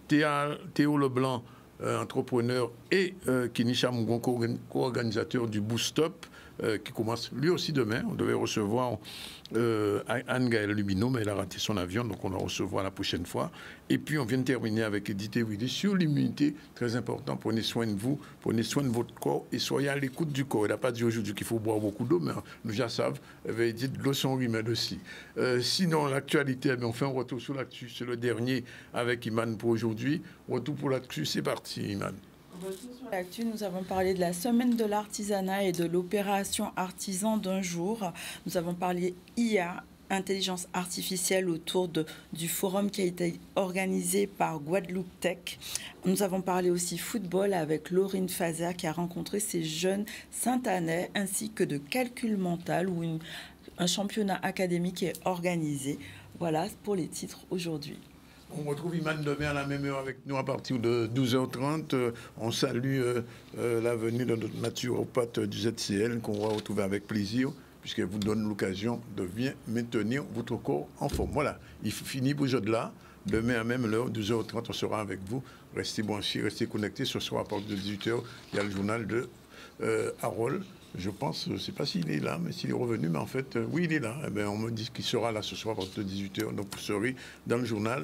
Théo Leblanc, entrepreneur, et Kenisha Mougon, co-organisateur du Boost Up, qui commence lui aussi demain. On devait recevoir Anne-Gaëlle Lumineau, mais elle a raté son avion, donc on la recevra la prochaine fois. Et puis on vient de terminer avec Edith Willy sur l'immunité, très important. Prenez soin de vous, prenez soin de votre corps et soyez à l'écoute du corps. Elle n'a pas dit aujourd'hui qu'il faut boire beaucoup d'eau, mais nous déjà savons. Edith, l'eau son remède aussi. Sinon, l'actualité, on fait un retour sur l'actu. C'est le dernier avec Iman pour aujourd'hui. Retour pour l'actu, c'est parti, Iman. Sur l'actu, nous avons parlé de la semaine de l'artisanat et de l'opération artisan d'un jour. Nous avons parlé IA, intelligence artificielle, autour du forum qui a été organisé par Guadeloupe Tech. Nous avons parlé aussi football avec Laurine Fazer qui a rencontré ces jeunes Saint-Anais, ainsi que de calcul mental où un championnat académique est organisé. Voilà pour les titres aujourd'hui. On retrouve Iman demain à la même heure avec nous à partir de 12h30. On salue la venue de notre naturopathe du ZCL qu'on va retrouver avec plaisir, puisqu'elle vous donne l'occasion de bien maintenir votre corps en forme. Voilà, il finit pour aujourd'hui-là. Demain à même l'heure, 12h30, on sera avec vous. Restez branchés, restez connectés. Ce soir à partir de 18h, il y a le journal de Harold. Je pense, je ne sais pas s'il est là, mais s'il est revenu, mais en fait, oui, il est là. Eh bien, on me dit qu'il sera là ce soir à partir de 18h. Donc, vous serez dans le journal,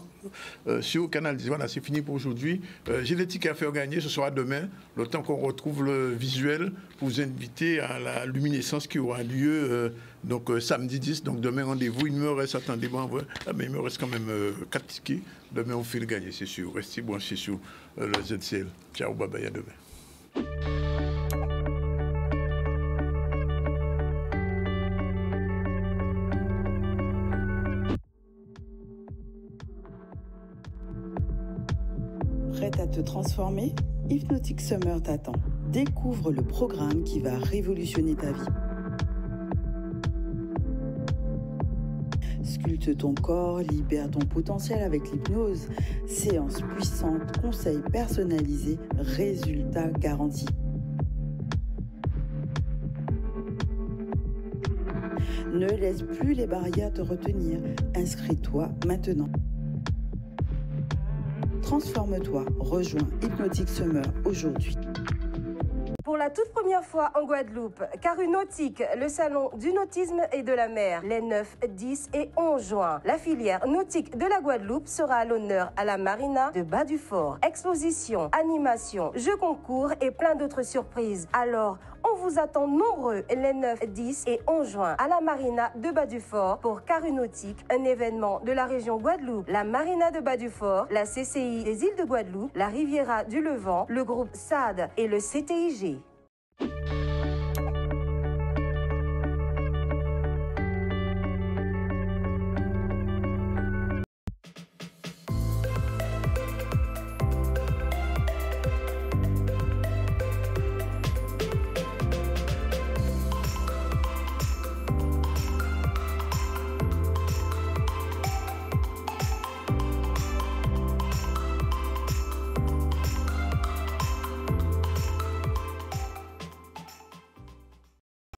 sur Canal 10. Voilà, c'est fini pour aujourd'hui. J'ai des tickets à faire gagner. Ce sera demain, le temps qu'on retrouve le visuel, pour vous inviter à la luminescence qui aura lieu samedi 10. Donc, demain, rendez-vous. Il me reste, attendez-moi, il me reste quand même 4 tickets. Demain, on fait le gagner, c'est sûr. Restez branchés sur le ZCL. Ciao, bye bye, à demain. Prête à te transformer? Hypnotic Summer t'attend. Découvre le programme qui va révolutionner ta vie. Sculpte ton corps, libère ton potentiel avec l'hypnose. Séances puissantes, conseils personnalisés, résultats garantis. Ne laisse plus les barrières te retenir. Inscris-toi maintenant. Transforme-toi. Rejoins Hypnotic Summer aujourd'hui. Pour la toute première fois en Guadeloupe, Caru Nautique, le salon du nautisme et de la mer, les 9, 10 et 11 juin. La filière nautique de la Guadeloupe sera à l'honneur à la marina de Bas-du-Fort. Exposition, animation, jeux concours et plein d'autres surprises. Alors, on vous attend nombreux les 9, 10 et 11 juin à la marina de Bas-du-Fort pour Caru Nautique, un événement de la région Guadeloupe. La marina de Bas-du-Fort, la CCI des îles de Guadeloupe, la Riviera du Levant, le groupe SAD et le CTIG.